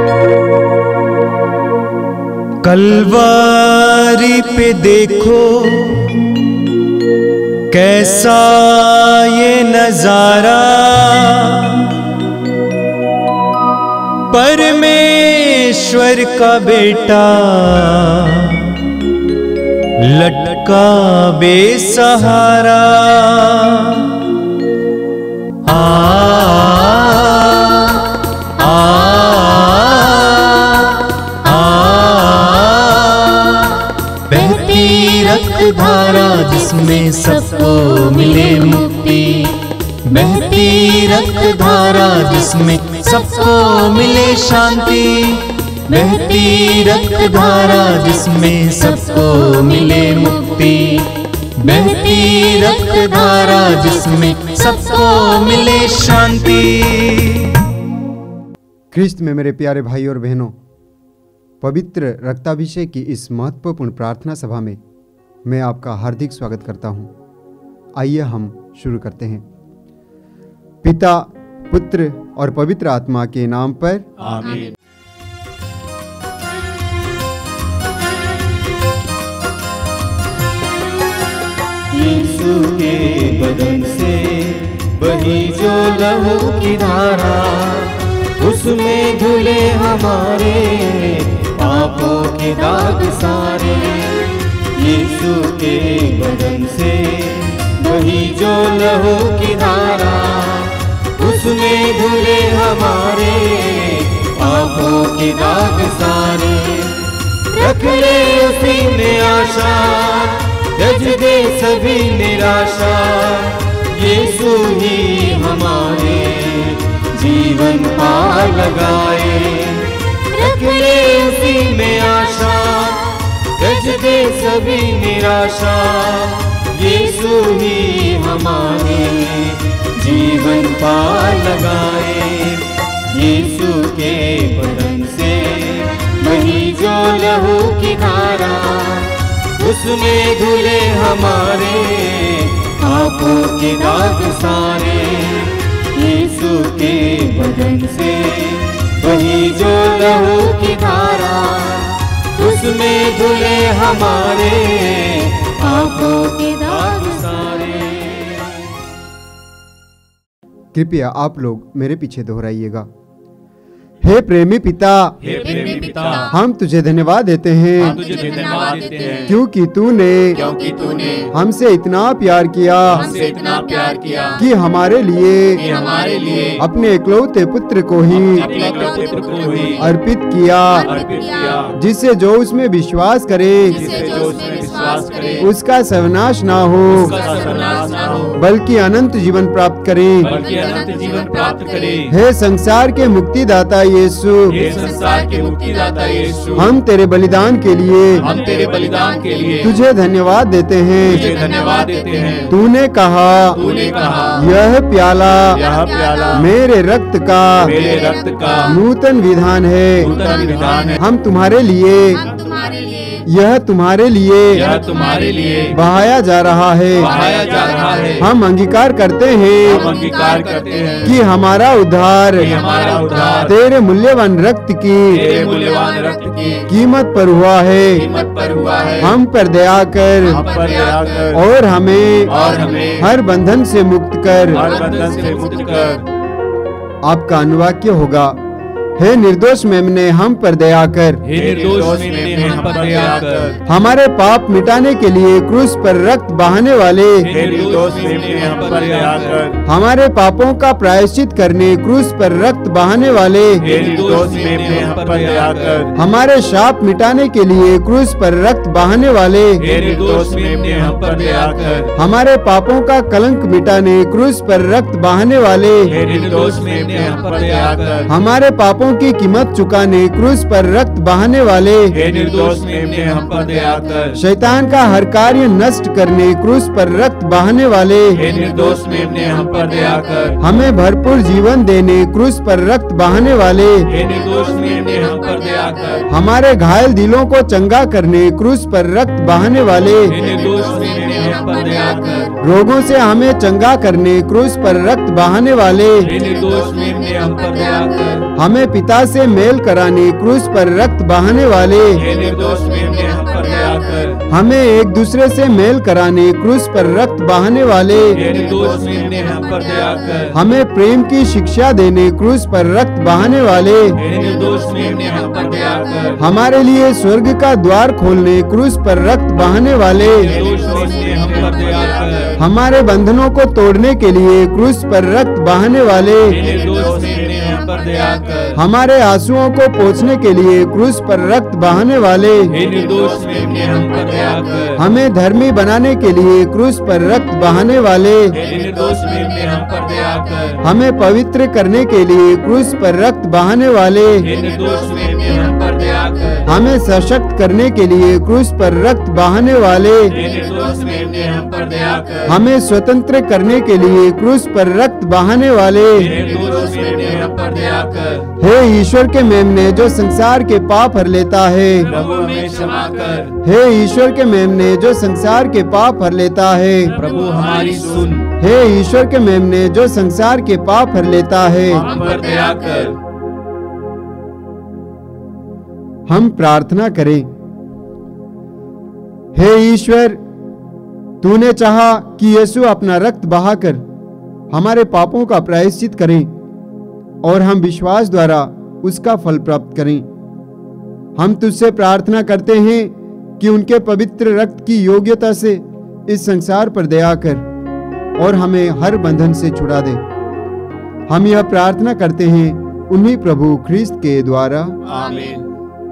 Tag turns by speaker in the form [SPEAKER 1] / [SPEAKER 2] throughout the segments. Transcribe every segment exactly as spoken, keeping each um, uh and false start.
[SPEAKER 1] कलवारी पे देखो कैसा ये नजारा, परमेश्वर का बेटा लटका बेसहारा। आ आ आ बहती रक्त धारा जिसमें सबको मिले मुक्ति, बहती रक्त धारा जिसमें सबको मिले शांति, बहती रक्त धारा जिसमें सबको मिले मुक्ति, बहती रक्त धारा जिसमें सबको मिले शांति।
[SPEAKER 2] ख्रिस्त में मेरे प्यारे भाई और बहनों, पवित्र रक्ताभिषेक की इस महत्वपूर्ण प्रार्थना सभा में मैं आपका हार्दिक स्वागत करता हूं। आइए हम शुरू करते हैं। पिता, पुत्र और पवित्र आत्मा के नाम पर
[SPEAKER 3] आमीन। यीशु के बदन से बही जो लहू की धारा, उसमें धुले हमारे पापों के दाग सारे। यीशु के बदन से बही जो लहू की धारा, उसमें धुले हमारे पापों के दाग सारे। रख ले उसी में आशा, त्यज दे सभी निराशा, यीशु ही हमारे जीवन पार लगाए। रख ले उसी में आशा, त्यज दे सभी निराशा, यीशु ही हमारे जीवन पार लगाए। यीशु के बदन से बही जो लहू की धारा, उसमें धुले हमारे पापों के दाग सारे। यीशु के बदन से बही जो लहू की धारा, उसमें धुले हमारे पापों के दाग सारे।
[SPEAKER 2] कृपया आप लोग मेरे पीछे दोहराइएगा। हे प्रेमी पिता,
[SPEAKER 3] हे प्रेमी पिता,
[SPEAKER 2] हम तुझे धन्यवाद देते हैं,
[SPEAKER 3] हम तुझे धन्यवाद देते हैं,
[SPEAKER 2] क्योंकि तूने
[SPEAKER 3] क्योंकि तूने
[SPEAKER 2] हमसे इतना प्यार किया,
[SPEAKER 3] हमसे इतना प्यार किया
[SPEAKER 2] कि हमारे लिए
[SPEAKER 3] कि हमारे लिए
[SPEAKER 2] अपने इकलौते पुत्र को ही
[SPEAKER 3] अपने इकलौते पुत्र को ही
[SPEAKER 2] अर्पित किया,
[SPEAKER 3] अर्पित किया,
[SPEAKER 2] जिससे जो उसमें विश्वास करे
[SPEAKER 3] जिससे जो उसमें विश्वास करे
[SPEAKER 2] उसका सर्वनाश ना हो,
[SPEAKER 3] उसका सर्वनाश ना हो,
[SPEAKER 2] बल्कि अनंत जीवन प्राप्त करे।
[SPEAKER 3] बल्कि अनंत जीवन प्राप्त करे।
[SPEAKER 2] हे संसार के मुक्तिदाता यीशु,
[SPEAKER 3] हे संसार के मुक्तिदाता यीशु,
[SPEAKER 2] हम तेरे बलिदान के लिए
[SPEAKER 3] हम तेरे बलिदान के लिए
[SPEAKER 2] तुझे धन्यवाद देते हैं।
[SPEAKER 3] तुझे धन्यवाद देते हैं।
[SPEAKER 2] तूने कहा
[SPEAKER 3] तूने कहा
[SPEAKER 2] यह प्याला
[SPEAKER 3] यह प्याला
[SPEAKER 2] मेरे रक्त का
[SPEAKER 3] मेरे रक्त का
[SPEAKER 2] नूतन विधान है।
[SPEAKER 3] नूतन विधान है।
[SPEAKER 2] हम तुम्हारे लिए यह तुम्हारे लिए
[SPEAKER 3] यह तुम्हारे लिए
[SPEAKER 2] बहाया जा रहा है।
[SPEAKER 3] बहाया जा रहा है।
[SPEAKER 2] हम अंगीकार करते हैं
[SPEAKER 3] हम अंगीकार करते हैं
[SPEAKER 2] कि हमारा उद्धार
[SPEAKER 3] कि हमारा उद्धार
[SPEAKER 2] तेरे मूल्यवान रक्त की
[SPEAKER 3] तेरे मूल्यवान रक्त की
[SPEAKER 2] कीमत पर हुआ है।
[SPEAKER 3] कीमत पर हुआ है।
[SPEAKER 2] हम पर दया कर
[SPEAKER 3] हम पर दया कर
[SPEAKER 2] और हमें
[SPEAKER 3] और हमें
[SPEAKER 2] हर बंधन से मुक्त कर।
[SPEAKER 3] हर बंधन से मुक्त कर।
[SPEAKER 2] आपका अनुवाक्य होगा, हे निर्दोष मेमने हम पर दया कर।
[SPEAKER 3] हे निर्दोष मेमने हम पर दया कर।
[SPEAKER 2] हमारे पाप मिटाने के लिए क्रूस पर रक्त बहाने वाले
[SPEAKER 3] हे निर्दोष मेमने हम पर दया कर।
[SPEAKER 2] हमारे पापों का प्रायश्चित करने क्रूस पर रक्त बहाने वाले
[SPEAKER 3] हे निर्दोष मेमने हम पर दया कर।
[SPEAKER 2] हमारे शाप मिटाने के लिए क्रूस पर रक्त बहाने वाले
[SPEAKER 3] हे निर्दोष मेमने हम पर दया कर।
[SPEAKER 2] हमारे पापों का कलंक मिटाने क्रूस पर रक्त बहाने वाले
[SPEAKER 3] हे निर्दोष मेमने हम पर दया कर।
[SPEAKER 2] हमारे पापों की कीमत चुकाने क्रूस पर रक्त बहाने वाले
[SPEAKER 3] हे निर्दोष मेमने हम पर दया कर।
[SPEAKER 2] शैतान का हर कार्य नष्ट करने क्रूस पर रक्त बहाने वाले
[SPEAKER 3] हे निर्दोष मेमने हम पर दया कर।
[SPEAKER 2] हमें भरपूर जीवन देने क्रूस पर रक्त बहाने वाले
[SPEAKER 3] हे निर्दोष मेमने हम पर दया कर।
[SPEAKER 2] हमारे घायल दिलों को चंगा करने क्रूस पर रक्त बहाने वाले
[SPEAKER 3] हे निर्दोष मेमने हम पर दया कर।
[SPEAKER 2] रोगों से हमें चंगा करने क्रूस पर रक्त बहाने वाले
[SPEAKER 3] हे निर्दोष मेमने हम पर दया कर।
[SPEAKER 2] हमें पिता से मेल कराने क्रूस पर रक्त बहाने वाले,
[SPEAKER 3] हे निर्दोष मेमने हम पर दया कर।
[SPEAKER 2] हमें एक दूसरे से मेल कराने क्रूस पर रक्त बहाने वाले,
[SPEAKER 3] हे निर्दोष मेमने हम पर दया कर।
[SPEAKER 2] हमें प्रेम की शिक्षा देने क्रूस पर रक्त बहाने वाले,
[SPEAKER 3] हे निर्दोष मेमने हम पर दया कर।
[SPEAKER 2] हमारे लिए स्वर्ग का द्वार खोलने क्रूस पर रक्त बहाने वाले,
[SPEAKER 3] हे निर्दोष मेमने हम पर दया कर।
[SPEAKER 2] हमारे बंधनों को तोड़ने के लिए क्रूस पर रक्त बहाने वाले,
[SPEAKER 3] हे निर्दोष मेमने हम पर दया कर।
[SPEAKER 2] हमारे आंसुओं को पोंछने के लिए क्रूस पर रक्त बहाने वाले,
[SPEAKER 3] हे निर्दोष मेमने हम पर दया कर।
[SPEAKER 2] हमें धर्मी बनाने के लिए क्रूस पर रक्त बहाने वाले,
[SPEAKER 3] हे निर्दोष मेमने हम पर दया कर।
[SPEAKER 2] हमें पवित्र करने के लिए क्रूस पर रक्त बहाने वाले,
[SPEAKER 3] हे निर्दोष मेमने हम पर दया कर।
[SPEAKER 2] हमें सशक्त करने के लिए क्रूस पर रक्त बहाने वाले,
[SPEAKER 3] हे निर्दोष मेमने हम पर दया कर।
[SPEAKER 2] हमें स्वतंत्र करने के लिए क्रूस पर रक्त बहाने वाले,
[SPEAKER 3] हे निर्दोष मेमने हम पर दया कर।
[SPEAKER 2] हे ईश्वर के मेमने जो संसार के पाप हर लेता है,
[SPEAKER 3] प्रभु हमें क्षमा कर।
[SPEAKER 2] हे ईश्वर के मेमने जो संसार के पाप हर लेता है,
[SPEAKER 3] प्रभु हमारी सुन।
[SPEAKER 2] हे ईश्वर के मेमने जो संसार के पाप हर लेता है,
[SPEAKER 3] हम पर दया कर।
[SPEAKER 2] हम प्रार्थना करें। हे ईश्वर, तूने चाहा कि यीशु अपना रक्त बहाकर हमारे पापों का प्रायश्चित करें और हम विश्वास द्वारा उसका फल प्राप्त करें। हम तुझसे प्रार्थना करते हैं कि उनके पवित्र रक्त की योग्यता से इस संसार पर दया कर और हमें हर बंधन से छुड़ा दे। हम यह प्रार्थना करते हैं उन्हीं प्रभु ख्रिस्त के द्वारा।
[SPEAKER 3] आमीन।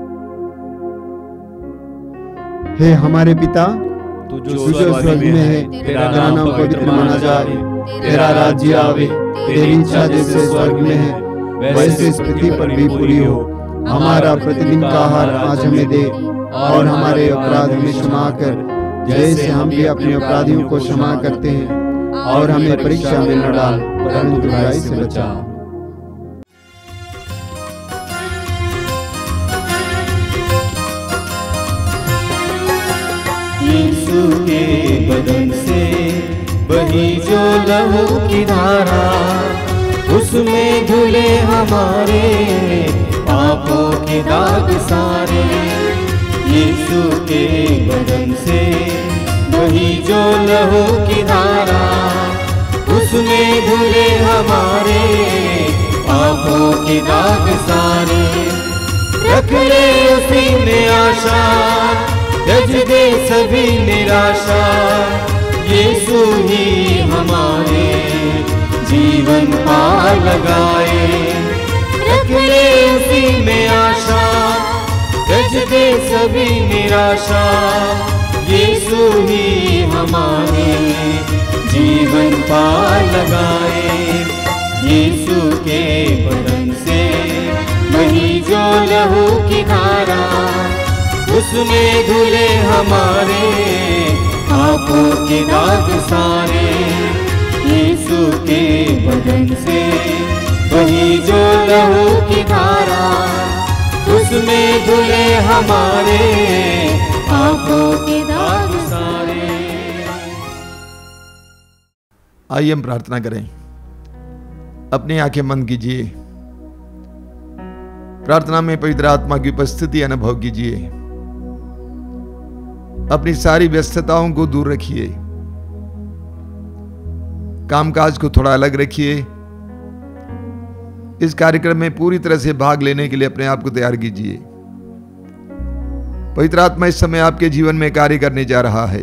[SPEAKER 2] हे हमारे पिता,
[SPEAKER 3] तू
[SPEAKER 2] तू जो स्वर्ग में है, तेरा नाम पवित्र माना जाए, तेरा राज्य आवे, तेरी इच्छा जैसे स्वर्ग में है वैसे इस पृथ्वी पर भी पूरी हो। हमारा प्रतिदिन का आहार आज हमें दे और हमारे अपराध हमें क्षमा कर जैसे हम भी अपने अपराधियों को क्षमा करते हैं, और हमें परीक्षा में न डाल परंतु बुराई से बचा।
[SPEAKER 1] यीशु के बदन से बही जो लहू की धारा, उसमें धुले हमारे पापों के दाग सारे। यीशु के बदन से बही जो लहू की धारा, उसमें धुले हमारे पापों के दाग सारे। रख ले उसी में आशा, त्यज दे सभी निराशा, यीशु ही हमारे जीवन पार लगाए। रख ले उसी में आशा, त्यज दे सभी निराशा, यीशु ही हमारे जीवन पार लगाए। यीशु के बदन से बही जो लहू की धारा, उसमें धुले हमारे पापों के दाग सारे। यीशु के बदन से बही जो लहू की धारा, उसमें धुले हमारे पापों के दाग सारे।
[SPEAKER 4] आइए हम प्रार्थना करें। अपनी आंखें बंद कीजिए। प्रार्थना में पवित्र आत्मा की उपस्थिति अनुभव कीजिए। अपनी सारी व्यस्तताओं को दूर रखिए। कामकाज को थोड़ा अलग रखिए। इस कार्यक्रम में पूरी तरह से भाग लेने के लिए अपने आप को तैयार कीजिए। पवित्र आत्मा इस समय आपके जीवन में कार्य करने जा रहा है।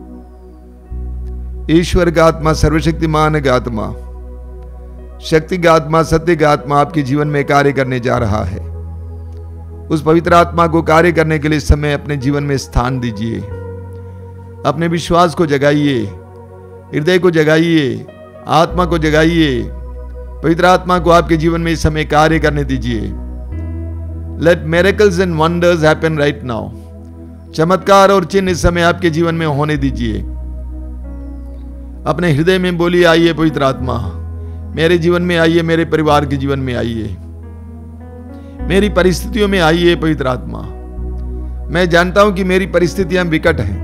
[SPEAKER 4] ईश्वर का आत्मा, सर्वशक्तिमान का आत्मा, शक्ति का आत्मा, सत्य का आत्मा आपके जीवन में कार्य करने जा रहा है। उस पवित्र आत्मा को कार्य करने के लिए इस समय अपने जीवन में स्थान दीजिए। अपने विश्वास को जगाइए, हृदय को जगाइए, आत्मा को जगाइए। पवित्र आत्मा को आपके जीवन में इस समय कार्य करने दीजिए। Let miracles and wonders happen right now. चमत्कार और चिन्ह इस समय आपके जीवन में होने दीजिए। अपने हृदय में बोलिए, आइए पवित्र आत्मा, मेरे जीवन में आइए, मेरे परिवार के जीवन में आइए, मेरी परिस्थितियों में आइए पवित्र आत्मा। मैं जानता हूं कि मेरी परिस्थितियां विकट हैं।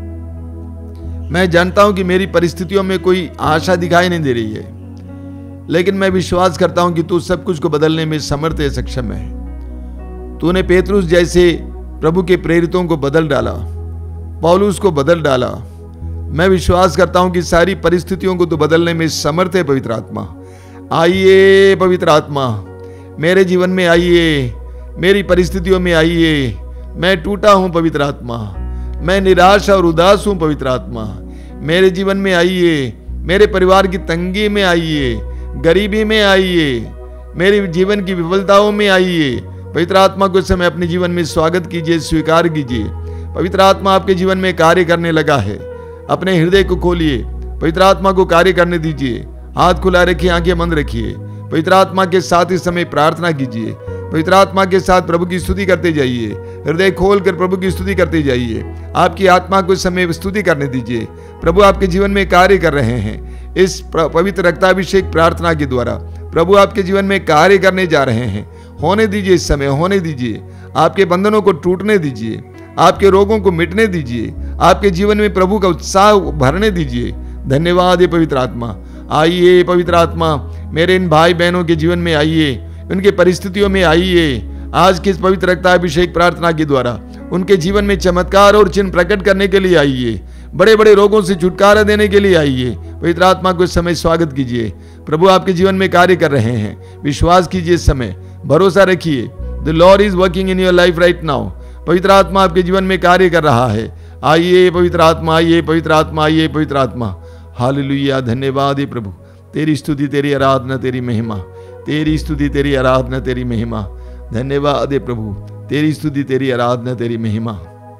[SPEAKER 4] मैं जानता हूं कि मेरी परिस्थितियों में कोई आशा दिखाई नहीं दे रही है, लेकिन मैं विश्वास करता हूं कि तू सब कुछ को बदलने में समर्थ है, सक्षम है। तूने पेतरुस जैसे प्रभु के प्रेरितों को बदल डाला, पौलुस को बदल डाला। मैं विश्वास करता हूं कि सारी परिस्थितियों को तो बदलने में समर्थ है पवित्र आत्मा। आइए पवित्र आत्मा, मेरे जीवन में आइए, मेरी परिस्थितियों में आइए। मैं टूटा हूं पवित्र आत्मा, मैं निराश और उदास हूं पवित्र आत्मा। मेरे जीवन में आइए, मेरे परिवार की तंगी में आइए, गरीबी में आइए, मेरे जीवन की विफलताओं में आइए। पवित्र आत्मा को इस समय अपने जीवन में स्वागत कीजिए, स्वीकार कीजिए। पवित्र आत्मा आपके जीवन में कार्य करने लगा है। अपने हृदय को खोलिए, पवित्र आत्मा को कार्य करने दीजिए। हाथ खुला रखिए, आंखें बंद रखिए। पवित्र आत्मा के साथ इस समय प्रार्थना कीजिए। पवित्र आत्मा के साथ प्रभु की स्तुति करते जाइए। हृदय खोलकर प्रभु की स्तुति करते जाइए। आपकी आत्मा को इस समय स्तुति करने दीजिए। प्रभु आपके जीवन में कार्य कर रहे हैं। इस पवित्र रक्ताभिषेक प्रार्थना के द्वारा प्रभु आपके जीवन में कार्य करने जा रहे हैं। होने दीजिए, इस समय होने दीजिए। आपके बंधनों को टूटने दीजिए, आपके रोगों को मिटने दीजिए, आपके जीवन में प्रभु का उत्साह भरने दीजिए। धन्यवाद है पवित्र आत्मा। आइए पवित्र आत्मा, मेरे इन भाई बहनों के जीवन में आइए, उनके परिस्थितियों में आइए। आज के इस पवित्र रक्ताभिषेक प्रार्थना के द्वारा उनके जीवन में चमत्कार और चिन्ह प्रकट करने के लिए आइए। बड़े बड़े रोगों से छुटकारा देने के लिए आइए। पवित्र आत्मा को इस समय स्वागत कीजिए। प्रभु आपके जीवन में कार्य कर रहे हैं। विश्वास कीजिए, इस समय भरोसा रखिए। The Lord is working in your life right now. पवित्र आत्मा आपके जीवन में कार्य कर रहा है। आइए पवित्र आत्मा, आइए पवित्र आत्मा, आइए पवित्र आत्मा। हालेलुया, धन्यवाद है प्रभु। तेरी स्तुति, तेरी आराधना, तेरी महिमा। तेरी स्तुति, तेरी आराधना, तेरी महिमा। धन्यवाद है प्रभु। तेरी स्तुति, तेरी आराधना, तेरी महिमा।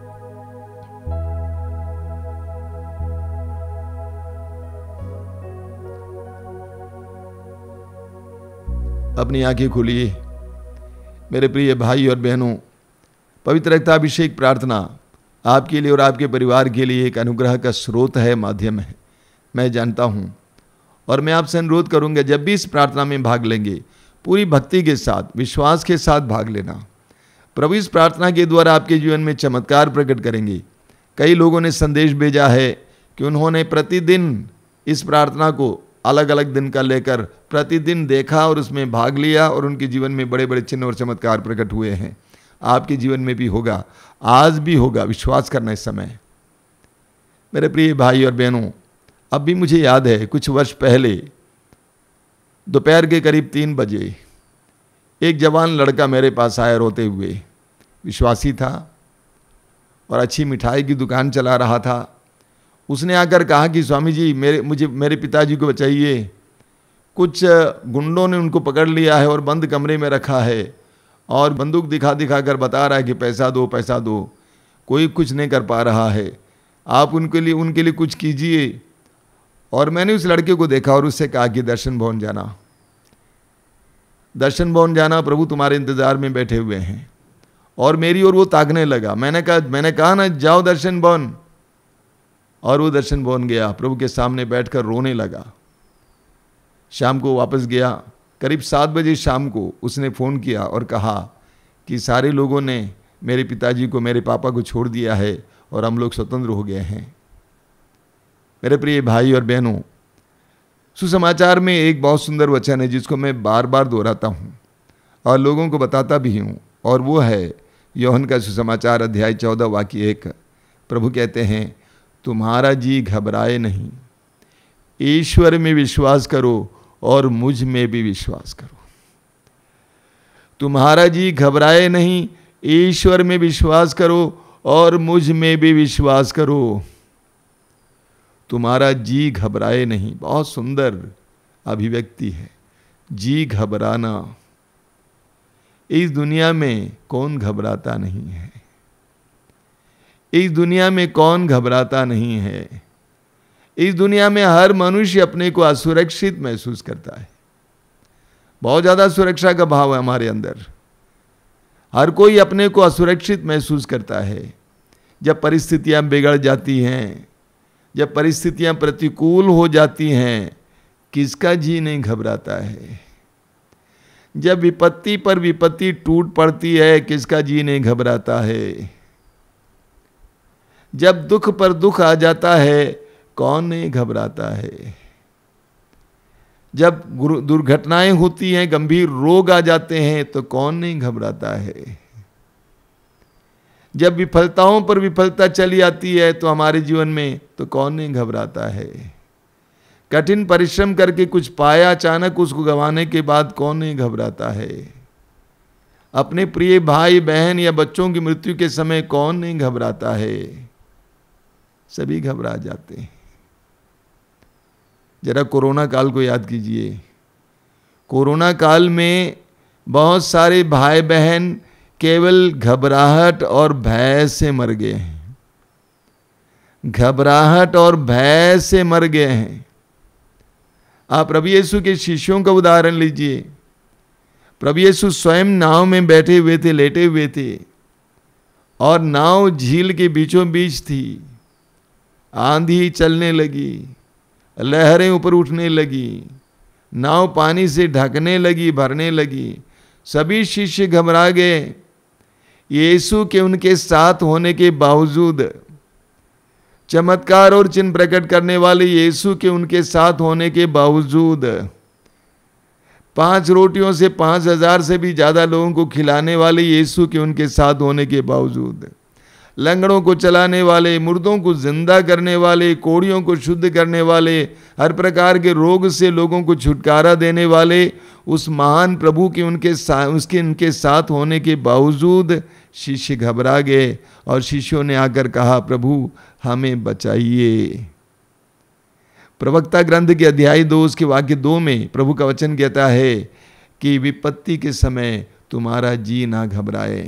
[SPEAKER 4] अपनी आंखें खोलिए मेरे प्रिय भाई और बहनों। पवित्र रक्ताभिषेक प्रार्थना आपके लिए और आपके परिवार के लिए एक अनुग्रह का स्रोत है, माध्यम है, मैं जानता हूं। और मैं आपसे अनुरोध करूंगा, जब भी इस प्रार्थना में भाग लेंगे, पूरी भक्ति के साथ, विश्वास के साथ भाग लेना। प्रभु इस प्रार्थना के द्वारा आपके जीवन में चमत्कार प्रकट करेंगे। कई लोगों ने संदेश भेजा है कि उन्होंने प्रतिदिन इस प्रार्थना को अलग अलग दिन का लेकर प्रतिदिन देखा और उसमें भाग लिया और उनके जीवन में बड़े बड़े चिन्ह और चमत्कार प्रकट हुए हैं। आपके जीवन में भी होगा, आज भी होगा। विश्वास करना इस समय। मेरे प्रिय भाई और बहनों, अब भी मुझे याद है, कुछ वर्ष पहले दोपहर के करीब तीन बजे एक जवान लड़का मेरे पास आया रोते हुए। विश्वासी था और अच्छी मिठाई की दुकान चला रहा था। उसने आकर कहा कि स्वामी जी, मेरे मुझे मेरे पिताजी को बचाइए, कुछ गुंडों ने उनको पकड़ लिया है और बंद कमरे में रखा है और बंदूक दिखा दिखा कर बता रहा है कि पैसा दो पैसा दो। कोई कुछ नहीं कर पा रहा है, आप उनके लिए उनके लिए कुछ कीजिए। और मैंने उस लड़के को देखा और उससे कहा कि दर्शन भवन जाना, दर्शन भवन जाना, प्रभु तुम्हारे इंतजार में बैठे हुए हैं। और मेरी ओर वो ताकने लगा। मैंने कहा मैंने कहा ना, जाओ दर्शन भवन। और वो दर्शन भवन गया, प्रभु के सामने बैठकर रोने लगा। शाम को वापस गया। करीब सात बजे शाम को उसने फ़ोन किया और कहा कि सारे लोगों ने मेरे पिताजी को, मेरे पापा को छोड़ दिया है और हम लोग स्वतंत्र हो गए हैं। मेरे प्रिय भाई और बहनों, सुसमाचार में एक बहुत सुंदर वचन है जिसको मैं बार बार दोहराता हूँ और लोगों को बताता भी हूँ, और वो है यूहन्ना का सुसमाचार अध्याय चौदह वाक्य एक। प्रभु कहते हैं, तुम्हारा जी घबराए नहीं, ईश्वर में विश्वास करो और मुझ में भी विश्वास करो। तुम्हारा जी घबराए नहीं, ईश्वर में विश्वास करो और मुझ में भी विश्वास करो। तुम्हारा जी घबराए नहीं, बहुत सुंदर अभिव्यक्ति है। जी घबराना, इस दुनिया में कौन घबराता नहीं है? इस दुनिया में कौन घबराता नहीं है? इस दुनिया में हर मनुष्य अपने को असुरक्षित महसूस करता है। बहुत ज़्यादा सुरक्षा का भाव है हमारे अंदर। हर कोई अपने को असुरक्षित महसूस करता है। जब परिस्थितियां बिगड़ जाती हैं, जब परिस्थितियां प्रतिकूल हो जाती हैं, किसका जी नहीं घबराता है? जब विपत्ति पर विपत्ति टूट पड़ती है, किसका जी नहीं घबराता है? जब दुख पर दुख आ जाता है, कौन नहीं घबराता है? जब दुर्घटनाएं होती हैं, गंभीर रोग आ जाते हैं, तो कौन नहीं घबराता है। जब विफलताओं पर विफलता चली आती है तो हमारे जीवन में, तो कौन नहीं घबराता है। कठिन परिश्रम करके कुछ पाया, अचानक उसको गंवाने के बाद कौन नहीं घबराता है। अपने प्रिय भाई बहन या बच्चों की मृत्यु के समय कौन नहीं घबराता है। सभी घबरा जाते हैं। जरा कोरोना काल को याद कीजिए। कोरोना काल में बहुत सारे भाई बहन केवल घबराहट और भय से मर गए हैं। घबराहट और भय से मर गए हैं। आप प्रभु यीशु के शिष्यों का उदाहरण लीजिए। प्रभु यीशु स्वयं नाव में बैठे हुए थे, लेटे हुए थे, और नाव झील के बीचों बीच थी। आंधी चलने लगी, लहरें ऊपर उठने लगी, नाव पानी से ढकने लगी, भरने लगी। सभी शिष्य घबरा गए। यीशु के उनके साथ होने के बावजूद, चमत्कार और चिन्ह प्रकट करने वाले यीशु के उनके साथ होने के बावजूद, पांच रोटियों से पांच हजार से भी ज्यादा लोगों को खिलाने वाले यीशु के उनके साथ होने के बावजूद, लंगड़ों को चलाने वाले, मुर्दों को जिंदा करने वाले, कोढ़ियों को शुद्ध करने वाले, हर प्रकार के रोग से लोगों को छुटकारा देने वाले उस महान प्रभु के उनके साथ उसके उनके साथ होने के बावजूद शिष्य घबरा गए और शिष्यों ने आकर कहा, प्रभु हमें बचाइए। प्रवक्ता ग्रंथ के अध्याय दो उसके वाक्य दो में प्रभु का वचन कहता है कि विपत्ति के समय तुम्हारा जी ना घबराए।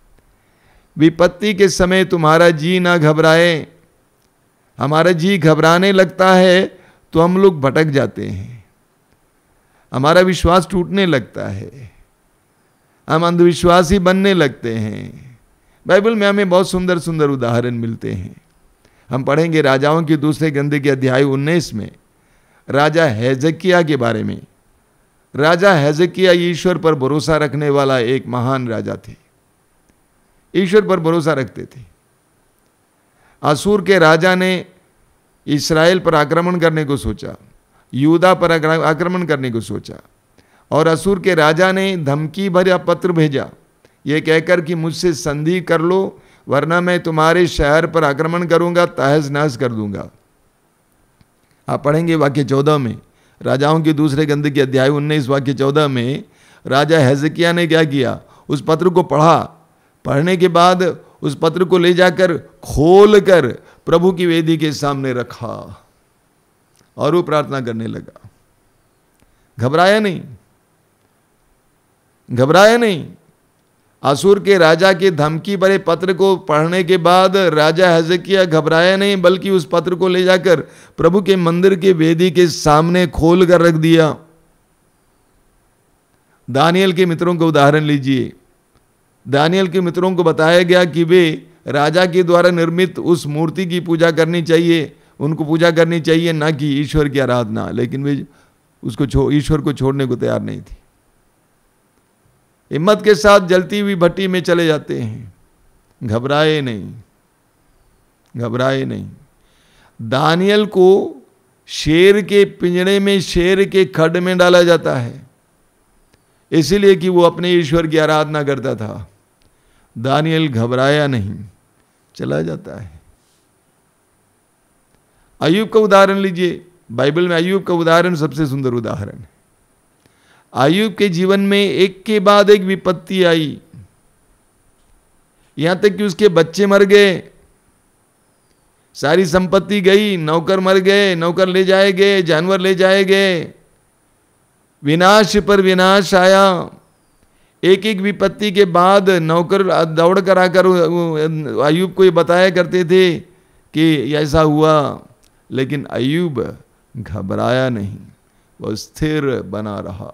[SPEAKER 4] विपत्ति के समय तुम्हारा जी ना घबराए। हमारा जी घबराने लगता है तो हम लोग भटक जाते हैं, हमारा विश्वास टूटने लगता है, हम अंधविश्वासी बनने लगते हैं। बाइबल में हमें बहुत सुंदर सुंदर उदाहरण मिलते हैं। हम पढ़ेंगे राजाओं के दूसरे ग्रंथ के अध्याय उन्नीस में राजा हेजकिया के बारे में। राजा हेजकिया ईश्वर पर भरोसा रखने वाला एक महान राजा थे, ईश्वर पर भरोसा रखते थे। असूर के राजा ने इस्राएल पर आक्रमण करने को सोचा, यूदा पर आक्रमण करने को सोचा, और असूर के राजा ने धमकी भरा पत्र भेजा, यह कहकर कि मुझसे संधि कर लो वरना मैं तुम्हारे शहर पर आक्रमण करूंगा, तहस नहस कर दूंगा। आप पढ़ेंगे वाक्य चौदह में, राजाओं के दूसरे ग्रंथ के अध्याय उन्नीस वाक्य चौदह में राजा हेजकिया ने क्या किया, उस पत्र को पढ़ा। पढ़ने के बाद उस पत्र को ले जाकर खोल कर प्रभु की वेदी के सामने रखा और वो प्रार्थना करने लगा। घबराया नहीं, घबराया नहीं। असूर के राजा के धमकी भरे पत्र को पढ़ने के बाद राजा हेजकिया घबराया नहीं, बल्कि उस पत्र को ले जाकर प्रभु के मंदिर के वेदी के सामने खोल कर रख दिया। दानियल के मित्रों का उदाहरण लीजिए। दानियल के मित्रों को बताया गया कि वे राजा के द्वारा निर्मित उस मूर्ति की पूजा करनी चाहिए, उनको पूजा करनी चाहिए, ना कि ईश्वर की आराधना। लेकिन वे उसको ईश्वर को छोड़ने को तैयार नहीं थी। हिम्मत के साथ जलती हुई भट्टी में चले जाते हैं, घबराए नहीं, घबराए नहीं। दानियल को शेर के पिंजरे में, शेर के खड्ड में डाला जाता है, इसलिए कि वो अपने ईश्वर की आराधना करता था। दानियल घबराया नहीं, चला जाता है। अय्यूब का उदाहरण लीजिए। बाइबल में अय्यूब का उदाहरण सबसे सुंदर उदाहरण है। अय्यूब के जीवन में एक के बाद एक विपत्ति आई, यहां तक कि उसके बच्चे मर गए, सारी संपत्ति गई, नौकर मर गए, नौकर ले जाए गए, जानवर ले जाए गए, विनाश पर विनाश आया। एक एक विपत्ति के बाद नौकर दौड़ कर आकर अय्यूब को ये बताया करते थे कि ऐसा हुआ, लेकिन अय्यूब घबराया नहीं, वह स्थिर बना रहा,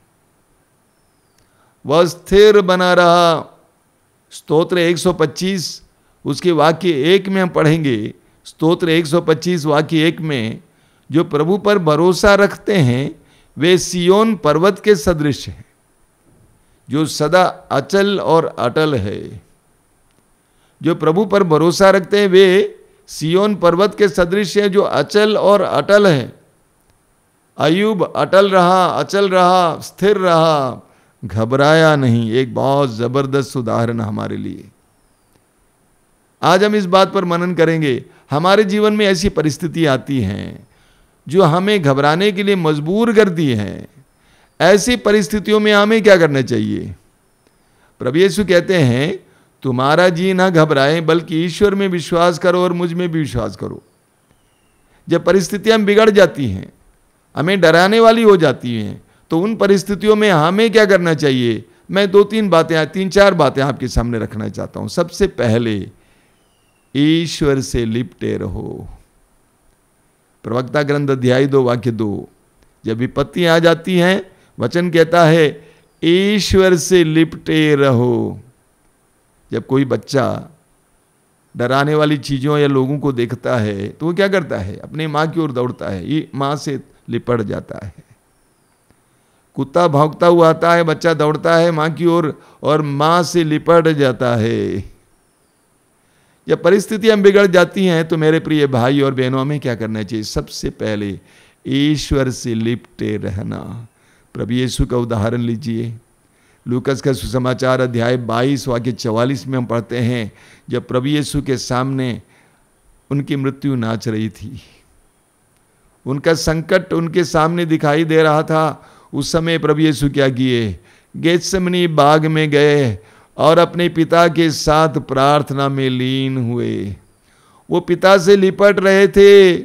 [SPEAKER 4] वह स्थिर बना रहा। स्तोत्र एक सौ पच्चीस उसके वाक्य एक में हम पढ़ेंगे। स्तोत्र एक सौ पच्चीस वाक्य एक में, जो प्रभु पर भरोसा रखते हैं वे सियोन पर्वत के सदृश हैं, जो सदा अचल और अटल है। जो प्रभु पर भरोसा रखते हैं वे सियोन पर्वत के सदृश है, जो अचल और अटल है। अय्यूब अटल रहा, अचल रहा, स्थिर रहा, घबराया नहीं। एक बहुत जबरदस्त उदाहरण हमारे लिए। आज हम इस बात पर मनन करेंगे। हमारे जीवन में ऐसी परिस्थिति आती हैं जो हमें घबराने के लिए मजबूर करती हैं। ऐसी परिस्थितियों में हमें क्या करना चाहिए? प्रभु यीशु कहते हैं, तुम्हारा जी ना घबराए, बल्कि ईश्वर में विश्वास करो और मुझ में भी विश्वास करो। जब परिस्थितियां बिगड़ जाती हैं, हमें डराने वाली हो जाती हैं, तो उन परिस्थितियों में हमें क्या करना चाहिए? मैं दो तीन बातें, तीन चार बातें आपके सामने रखना चाहता हूं। सबसे पहले, ईश्वर से लिपटे रहो। प्रवक्ता ग्रंथ अध्याय दो वाक्य दो, जब विपत्ति आ जाती हैं, वचन कहता है ईश्वर से लिपटे रहो। जब कोई बच्चा डराने वाली चीजों या लोगों को देखता है तो वो क्या करता है? अपनी माँ की ओर दौड़ता है, ये माँ से लिपट जाता है। कुत्ता भौंकता हुआ आता है, बच्चा दौड़ता है माँ की ओर और माँ से लिपट जाता है। जब परिस्थितियां बिगड़ जाती हैं तो मेरे प्रिय भाई और बहनों, हमें क्या करना चाहिए? सबसे पहले ईश्वर से लिपटे रहना। प्रभु यीशु का उदाहरण लीजिए। लूकस का सुसमाचार अध्याय बाईस वाक्य चौवालीस में हम पढ़ते हैं, जब प्रभु यीशु के सामने उनकी मृत्यु नाच रही थी, उनका संकट उनके सामने दिखाई दे रहा था, उस समय प्रभु यीशु क्या किए? गेत्सेमनी बाग में गए और अपने पिता के साथ प्रार्थना में लीन हुए। वो पिता से लिपट रहे थे,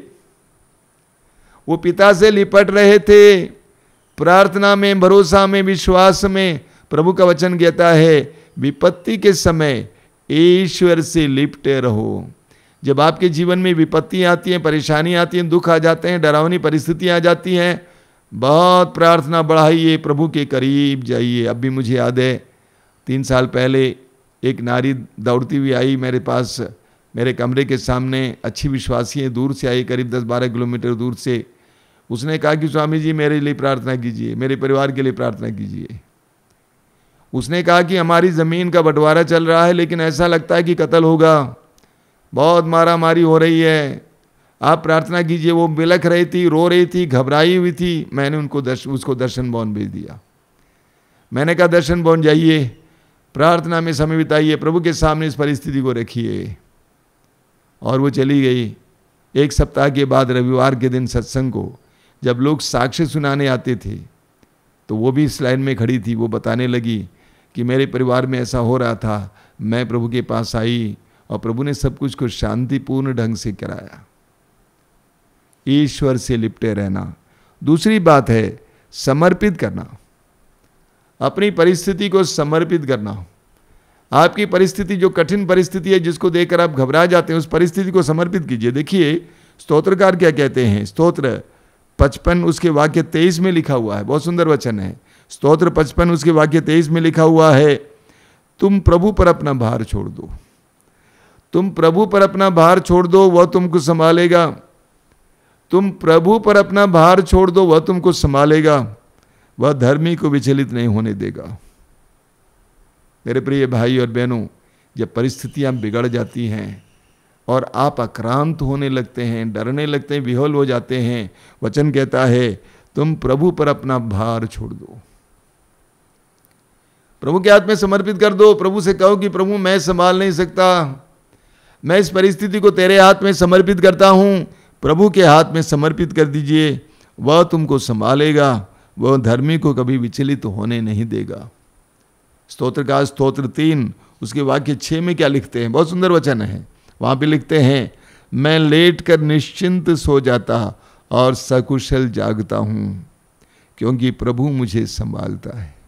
[SPEAKER 4] वो पिता से लिपट रहे थे, प्रार्थना में, भरोसा में, विश्वास में। प्रभु का वचन कहता है, विपत्ति के समय ईश्वर से लिपटे रहो। जब आपके जीवन में विपत्ति आती है, परेशानी आती है, दुख आ जाते हैं, डरावनी परिस्थितियां आ जाती हैं, बहुत प्रार्थना बढ़ाइए, प्रभु के करीब जाइए। अब भी मुझे याद है, तीन साल पहले एक नारी दौड़ती हुई आई मेरे पास, मेरे कमरे के सामने। अच्छी विश्वासी है, दूर से आई, करीब दस बारह किलोमीटर दूर से। उसने कहा कि स्वामी जी मेरे लिए प्रार्थना कीजिए, मेरे परिवार के लिए प्रार्थना कीजिए। उसने कहा कि हमारी ज़मीन का बंटवारा चल रहा है, लेकिन ऐसा लगता है कि कत्ल होगा, बहुत मारा मारी हो रही है, आप प्रार्थना कीजिए। वो बिलख रही थी, रो रही थी, घबराई हुई थी। मैंने उनको दर्श, उसको दर्शन भवन भेज दिया। मैंने कहा दर्शन भवन जाइए, प्रार्थना में समय बिताइए, प्रभु के सामने इस परिस्थिति को रखिए। और वो चली गई। एक सप्ताह के बाद रविवार के दिन सत्संग को जब लोग साक्ष्य सुनाने आते थे, तो वो भी इस लाइन में खड़ी थी। वो बताने लगी कि मेरे परिवार में ऐसा हो रहा था, मैं प्रभु के पास आई और प्रभु ने सब कुछ को शांतिपूर्ण ढंग से कराया। ईश्वर से लिपटे रहना। दूसरी बात है समर्पित करना, अपनी परिस्थिति को समर्पित करना। आपकी परिस्थिति जो कठिन परिस्थिति है, जिसको देखकर आप घबरा जाते हैं, उस परिस्थिति को समर्पित कीजिए। देखिए स्तोत्रकार क्या कहते हैं, स्तोत्र पचपन उसके वाक्य तेईस में लिखा हुआ है, बहुत सुंदर वचन है। स्तोत्र पचपन उसके वाक्य तेईस में लिखा हुआ है, तुम प्रभु पर अपना भार छोड़ दो, तुम प्रभु पर अपना भार छोड़ दो, वह तुमको संभालेगा। तुम प्रभु पर अपना भार छोड़ दो, वह तुमको संभालेगा, वह धर्मी को विचलित नहीं होने देगा। मेरे प्रिय भाई और बहनों, जब परिस्थितियां बिगड़ जाती हैं और आप आक्रांत होने लगते हैं, डरने लगते हैं, विह्वल हो जाते हैं, वचन कहता है तुम प्रभु पर अपना भार छोड़ दो, प्रभु के हाथ में समर्पित कर दो। प्रभु से कहो कि प्रभु मैं संभाल नहीं सकता, मैं इस परिस्थिति को तेरे हाथ में समर्पित करता हूं। प्रभु के हाथ में समर्पित कर दीजिए, वह तुमको संभालेगा, वह धर्मी को कभी विचलित होने नहीं देगा। स्तोत्र का स्तोत्र तीन उसके वाक्य छः में क्या लिखते हैं, बहुत सुंदर वचन है। वहाँ पे लिखते हैं, मैं लेट कर निश्चिंत सो जाता और सकुशल जागता हूँ, क्योंकि प्रभु मुझे संभालता है।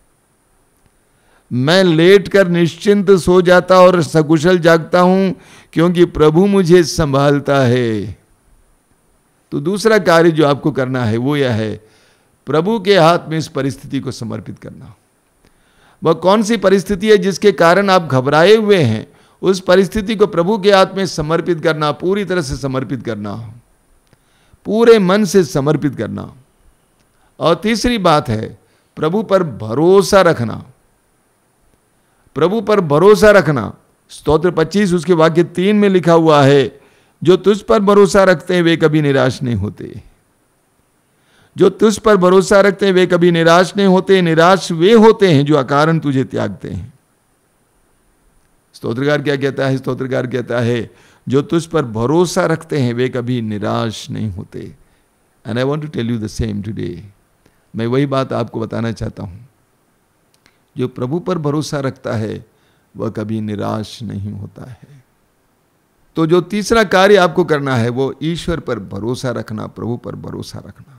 [SPEAKER 4] मैं लेट कर निश्चिंत सो जाता और सकुशल जागता हूँ, क्योंकि प्रभु मुझे संभालता है। तो दूसरा कार्य जो आपको करना है वो यह है, प्रभु के हाथ में इस परिस्थिति को समर्पित करना। वह कौन सी परिस्थिति है जिसके कारण आप घबराए हुए हैं, उस परिस्थिति को प्रभु के हाथ में समर्पित करना, पूरी तरह से समर्पित करना, पूरे मन से समर्पित करना। और तीसरी बात है प्रभु पर भरोसा रखना, प्रभु पर भरोसा रखना। स्तोत्र पच्चीस उसके वाक्य तीन में लिखा हुआ है, जो तुझ पर भरोसा रखते हैं वे कभी निराश नहीं होते। जो तुझ पर भरोसा रखते हैं वे कभी निराश नहीं होते, निराश वे होते हैं जो अकारण तुझे त्यागते हैं। स्तोत्रकार क्या कहता है? स्तोत्रकार कहता है जो तुझ पर भरोसा रखते हैं वे कभी निराश नहीं होते। And I want to tell you the same today. मैं वही बात आपको बताना चाहता हूं, जो प्रभु पर भरोसा रखता है वह कभी निराश नहीं होता है। तो जो तीसरा कार्य आपको करना है वो ईश्वर पर भरोसा रखना, प्रभु पर भरोसा रखना।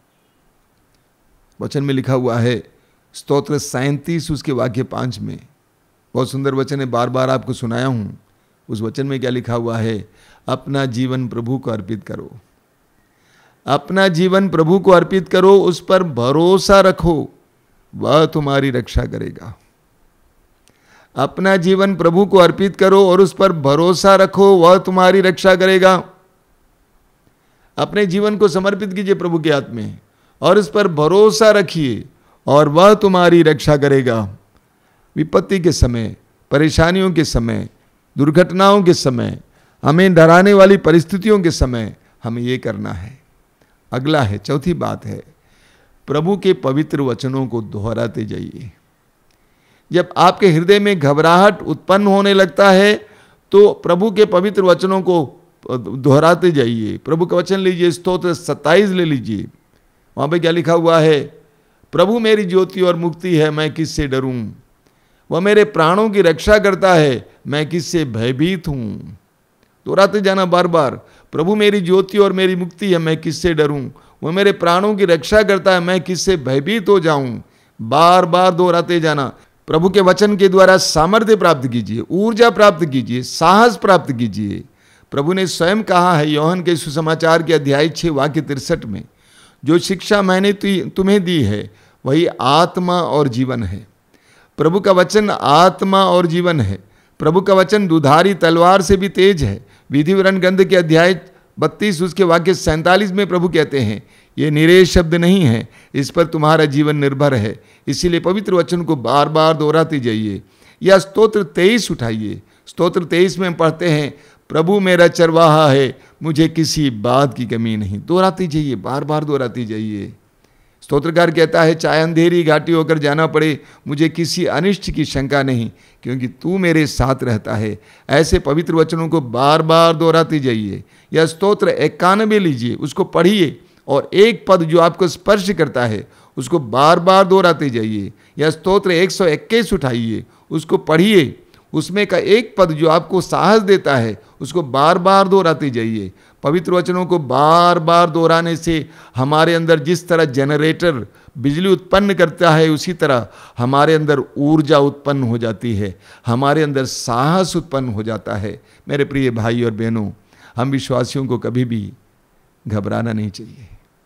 [SPEAKER 4] वचन में लिखा हुआ है, स्तोत्र सैंतीस उसके वाक्य पांच में, बहुत सुंदर वचन है, बार बार आपको सुनाया हूं। उस वचन में क्या लिखा हुआ है? अपना जीवन प्रभु को अर्पित करो, अपना जीवन प्रभु को अर्पित करो, उस पर भरोसा रखो, वह तुम्हारी रक्षा करेगा। अपना जीवन प्रभु को अर्पित करो और उस पर भरोसा रखो, वह तुम्हारी रक्षा करेगा। अपने जीवन को समर्पित कीजिए प्रभु के हाथ में और उस पर भरोसा रखिए और वह तुम्हारी रक्षा करेगा। विपत्ति के समय, परेशानियों के समय, दुर्घटनाओं के समय, हमें डराने वाली परिस्थितियों के समय हमें यह करना है। अगला है, चौथी बात है, प्रभु के पवित्र वचनों को दोहराते जाइए। जब आपके हृदय में घबराहट उत्पन्न होने लगता है तो प्रभु के पवित्र वचनों को दोहराते जाइए। प्रभु का वचन लीजिए, स्तोत्र सत्ताईस ले लीजिए। वहां पे क्या लिखा हुआ है? प्रभु मेरी ज्योति और मुक्ति है, मैं किससे डरूं? वह मेरे प्राणों की रक्षा करता है, मैं किससे भयभीत हूं? दोहराते जाना बार बार, प्रभु मेरी ज्योति और मेरी मुक्ति है, मैं किससे डरूं? वह मेरे प्राणों की रक्षा करता है, मैं किससे भयभीत हो जाऊं? बार बार दोहराते जाना। प्रभु के वचन के द्वारा सामर्थ्य प्राप्त कीजिए, ऊर्जा प्राप्त कीजिए, साहस प्राप्त कीजिए। प्रभु ने स्वयं कहा है यूहन्ना के सुसमाचार के अध्याय छः वाक्य तिरसठ में, जो शिक्षा मैंने तुम्हें दी है वही आत्मा और जीवन है। प्रभु का वचन आत्मा और जीवन है। प्रभु का वचन दुधारी तलवार से भी तेज है। विधि विवरण ग्रंथ के अध्याय बत्तीस उसके वाक्य सैंतालीस में प्रभु कहते हैं, ये निरे शब्द नहीं है, इस पर तुम्हारा जीवन निर्भर है। इसीलिए पवित्र वचन को बार बार दोहराते जाइए। या स्तोत्र तेईस उठाइए। स्तोत्र तेईस में पढ़ते हैं, प्रभु मेरा चरवाहा है, मुझे किसी बात की कमी नहीं। दोहराते जाइए, बार बार दोहराते जाइए। स्तोत्रकार कहता है, चाहे अंधेरी घाटी होकर जाना पड़े, मुझे किसी अनिष्ट की शंका नहीं, क्योंकि तू मेरे साथ रहता है। ऐसे पवित्र वचनों को बार बार दोहराते जाइए। या स्तोत्र इक्यानवे लीजिए, उसको पढ़िए और एक पद जो आपको स्पर्श करता है उसको बार बार दोहराते जाइए। या स्तोत्र एक सौ इक्कीस उठाइए, उसको पढ़िए, उसमें का एक पद जो आपको साहस देता है उसको बार बार दोहराते जाइए। पवित्र वचनों को बार बार दोहराने से हमारे अंदर जिस तरह जनरेटर बिजली उत्पन्न करता है उसी तरह हमारे अंदर ऊर्जा उत्पन्न हो जाती है, हमारे अंदर साहस उत्पन्न हो जाता है। मेरे प्रिय भाई और बहनों, हम विश्वासियों को कभी भी घबराना नहीं चाहिए।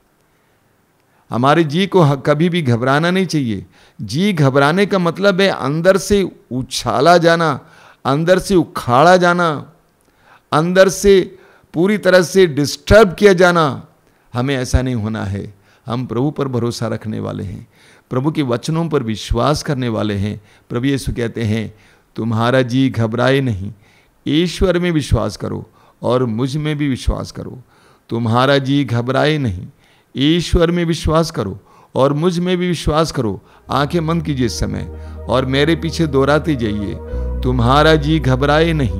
[SPEAKER 4] हमारे जी को कभी भी घबराना नहीं चाहिए। जी घबराने का मतलब है अंदर से उछाला जाना, अंदर से उखाड़ा जाना, अंदर से पूरी तरह से डिस्टर्ब किया जाना। हमें ऐसा नहीं होना है। हम प्रभु पर भरोसा रखने वाले हैं, प्रभु के वचनों पर विश्वास करने वाले हैं। प्रभु यीशु कहते हैं, तुम्हारा जी घबराए नहीं, ईश्वर में विश्वास करो और मुझ में भी विश्वास करो। तुम्हारा जी घबराए नहीं, ईश्वर में विश्वास करो और मुझ में भी विश्वास करो। आंखें बंद कीजिए इस समय और मेरे पीछे दोहराते जाइए, तुम्हारा जी घबराए नहीं,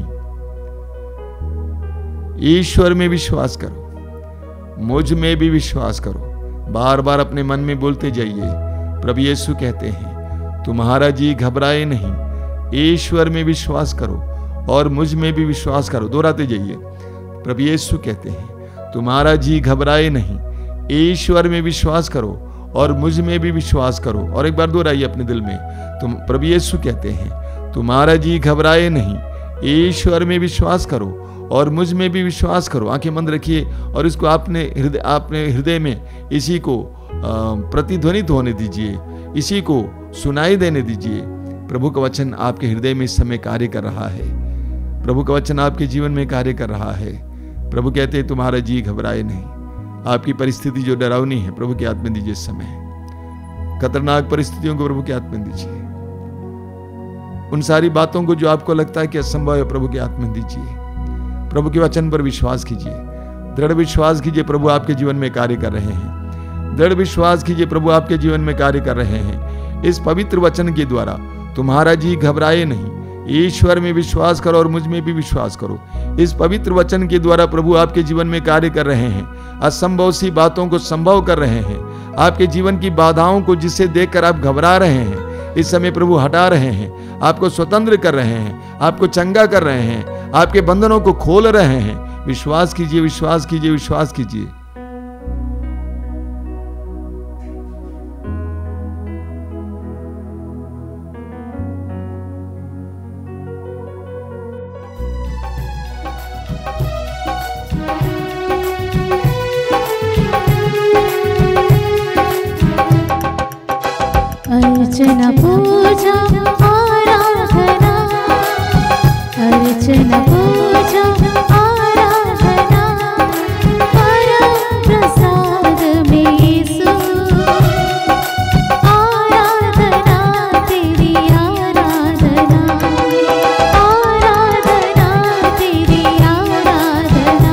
[SPEAKER 4] ईश्वर में विश्वास करो, मुझ में भी विश्वास करो। बार बार अपने मन में बोलते जाइए। प्रभु यीशु कहते हैं, तुम्हारा जी घबराए नहीं, ईश्वर में विश्वास करो और मुझ में भी विश्वास करो। दोहराते जाइए। प्रभु यीशु कहते हैं, तुम्हारा जी घबराए नहीं, ईश्वर में विश्वास करो और मुझ में भी विश्वास करो। और एक बार दोहराइए अपने दिल में। तुम प्रभु यीशु कहते हैं, तुम्हारा जी घबराए नहीं, ईश्वर में विश्वास करो और मुझ में भी विश्वास करो। आंखें बंद रखिए और इसको आपने हृदय आपने हृदय में इसी को प्रतिध्वनित होने दीजिए, इसी को सुनाई देने दीजिए। प्रभु का वचन आपके हृदय में इस समय कार्य कर रहा है। प्रभु का वचन आपके जीवन में कार्य कर रहा है। प्रभु कहते हैं, तुम्हारा जी घबराए नहीं। आपकी परिस्थिति जो डरावनी है, प्रभु के हाथ में दीजिए। इस समय खतरनाक परिस्थितियों को प्रभु के हाथ में दीजिए। उन सारी बातों को जो आपको लगता है कि असंभव है, प्रभु के हाथ में दीजिए। प्रभु के वचन पर विश्वास कीजिए, दृढ़ विश्वास कीजिए। प्रभु आपके जीवन में कार्य कर रहे हैं। दृढ़ विश्वास कीजिए प्रभु आपके जीवन में कार्य कर रहे हैं। इस पवित्र वचन के द्वारा तुम्हारा जी घबराए नहीं। ईश्वर में विश्वास करो और मुझ में भी विश्वास करो। इस पवित्र वचन के द्वारा प्रभु आपके जीवन में कार्य कर रहे हैं। असंभव सी बातों को संभव कर रहे हैं। आपके जीवन की बाधाओं को जिसे देखकर आप घबरा रहे हैं, इस समय प्रभु हटा रहे हैं। आपको स्वतंत्र कर रहे हैं, आपको चंगा कर रहे हैं, आपके बंधनों को खोल रहे हैं। विश्वास कीजिए, विश्वास कीजिए, विश्वास कीजिए।
[SPEAKER 5] अर्चना पूजा आराधना, अर्चना पूजा आराधना, परम प्रसाद में यीशु, आराधना तेरी आराधना, आराधना तेरी आराधना।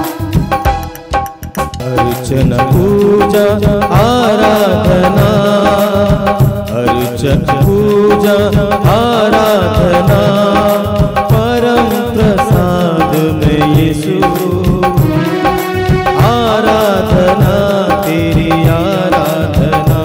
[SPEAKER 1] अर्चना पूजा आराधना, अर्चन पूजा आराधना, परम प्रसाद में यीशु, आराधना तेरी आराधना,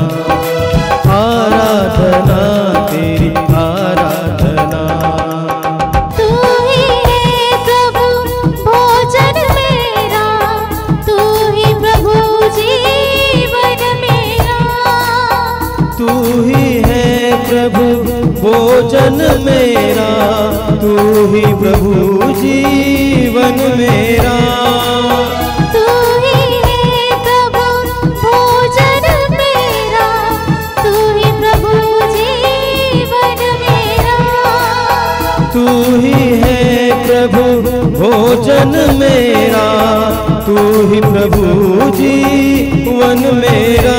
[SPEAKER 1] आराधना तेरी आराधना।
[SPEAKER 5] तू ही है प्रभु भोजन मेरा, तू ही प्रभु जीवन मेरा,
[SPEAKER 1] तू ही है प्रभु भोजन मेरा, तू ही प्रभु जीवन मेरा।
[SPEAKER 5] तू ही है प्रभु भोजन मेरा, तू ही प्रभु जीवन मेरा,
[SPEAKER 1] तू ही है प्रभु भोजन मेरा, तू ही प्रभु जीवन मेरा।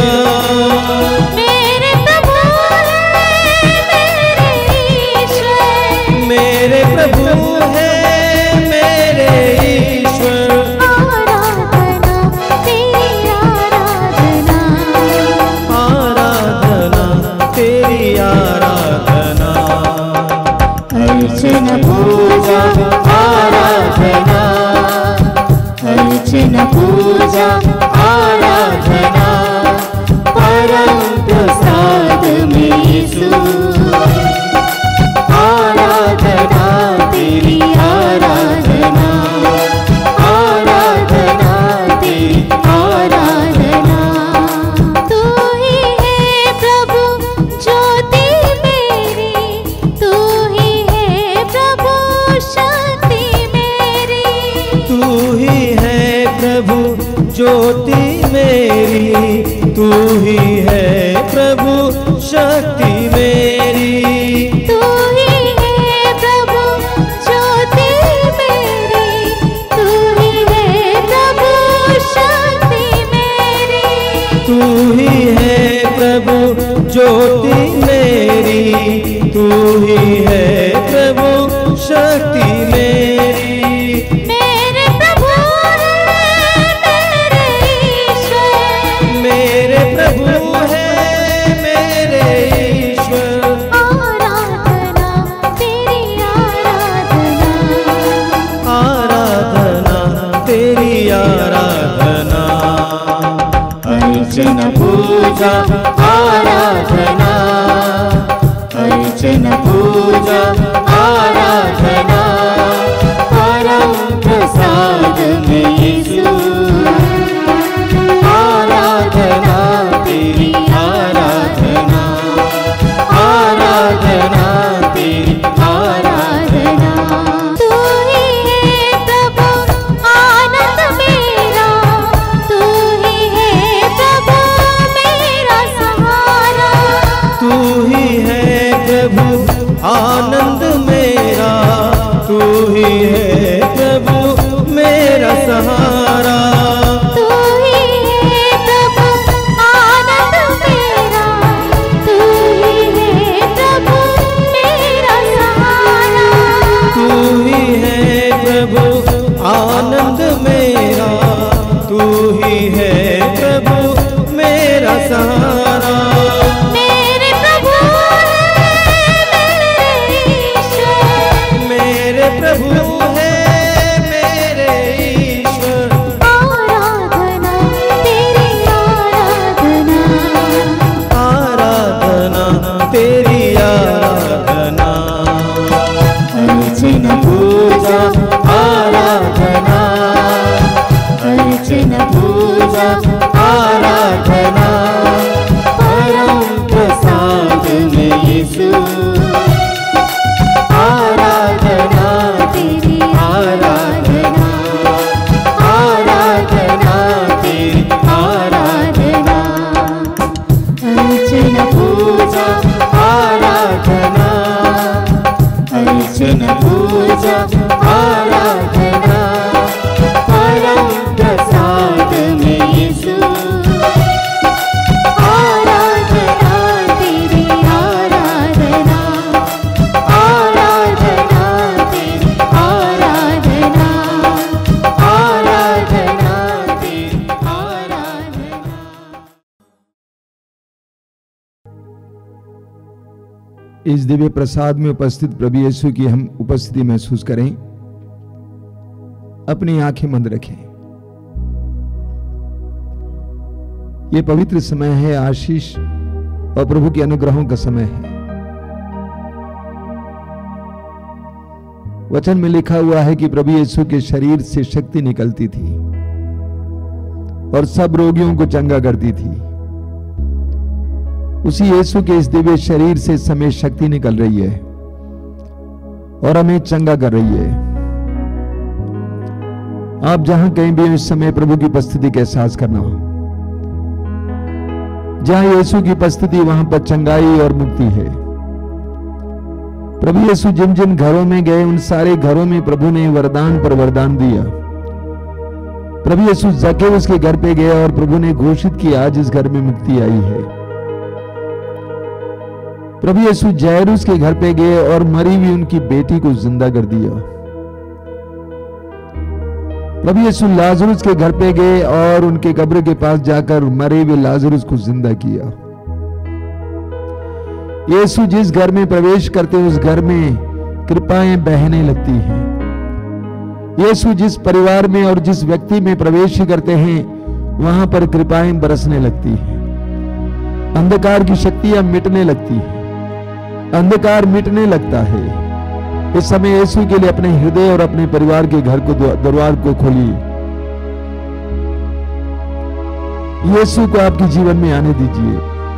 [SPEAKER 5] मेरे प्रभु है मेरे ईश्वर, आराधना तेरी आराधना,
[SPEAKER 1] आराधना तेरी आराधना।
[SPEAKER 5] अर्चना पूजा आराधना, अर्चना पूजा आराधना, परम प्रसाद में यीशु, आराधना तेरी आराधना, आराधना तेरी आराधना। तू ही है प्रभु ज्योति मेरी, तू ही है प्रभु शक्ति मेरी,
[SPEAKER 1] तू ही है प्रभु ज्योति मेरी, तू ही है प्रभु शक्ति मेरी।
[SPEAKER 5] तू ही है प्रभु ज्योति मेरी, तू ही है प्रभु शक्ति मेरी,
[SPEAKER 1] तू ही है प्रभु ज्योति मेरी, तू ही है प्रभु शक्ति मेरी।
[SPEAKER 5] मेरे प्रभु है मेरे ईश्वर,
[SPEAKER 1] मेरे प्रभु है मेरे ईश्वर,
[SPEAKER 5] आराधना तेरी आराधना,
[SPEAKER 1] आराधना तेरी आराधना।
[SPEAKER 5] अर्चना पूजा आराधना, अर्चना पूजा आराधना, परम प्रसाद में यीशु, आराधना तेरी आराधना, आराधना तेरी आराधना। तू ही है प्रभु आनंद मेरा, तू ही है प्रभु मेरा सहारा,
[SPEAKER 1] तू ही है प्रभु आनंद मेरा, तू ही है प्रभु मेरा सहारा।
[SPEAKER 5] तू ही है प्रभु आनंद मेरा, तू ही है प्रभु मेरा सहारा,
[SPEAKER 1] तू ही है प्रभु आनंद मेरा, तू ही है प्रभु मेरा पूजा आराधना, अर्चना पूजा आराधना, परम प्रसाद में यीशु आराधना तेरी, आराधना आराधना तेरी, आराधना अर्चना पूजा आराधना, अर्चना पूजा आराधना, परम प्रसाद में यीशु आराधना तेरी, आराधना आराधना तेरी, आराधना आराधना तेरी, आराधना।
[SPEAKER 4] इस दिव्य प्रसाद में उपस्थित प्रभु यीशु की हम उपस्थिति महसूस करें। अपनी आंखें बंद रखें। यह पवित्र समय है, आशीष और प्रभु के अनुग्रहों का समय है। वचन में लिखा हुआ है कि प्रभु यीशु के शरीर से शक्ति निकलती थी और सब रोगियों को चंगा करती थी। उसी यीशु के इस दिव्य शरीर से समय शक्ति निकल रही है और हमें चंगा कर रही है। आप जहां कहीं भी इस समय प्रभु की उपस्थिति का एहसास करना हो, जहां यीशु की उपस्थिति वहां पर चंगाई और मुक्ति है। प्रभु यीशु जिन जिन घरों में गए उन सारे घरों में प्रभु ने वरदान पर वरदान दिया। प्रभु यीशु जक्केउस के घर पे गए और प्रभु ने घोषित किया आज इस घर में मुक्ति आई है। प्रभु यीशु जायरूस के घर पे गए और मरी हुई उनकी बेटी को जिंदा कर दिया। प्रभु यीशु लाजरुस के घर पे गए और उनके कब्र के पास जाकर मरे हुए लाजरुस को जिंदा किया। यीशु जिस घर में प्रवेश करते उस घर में कृपाएं बहने लगती हैं। यीशु जिस परिवार में और जिस व्यक्ति में प्रवेश करते हैं वहां पर कृपाएं बरसने लगती हैं। अंधकार की शक्तियां मिटने लगती हैं, अंधकार मिटने लगता है। इस समय यीशु के लिए अपने हृदय और अपने परिवार के घर को दरबार को खोलिए। यीशु को आपके जीवन में आने दीजिए।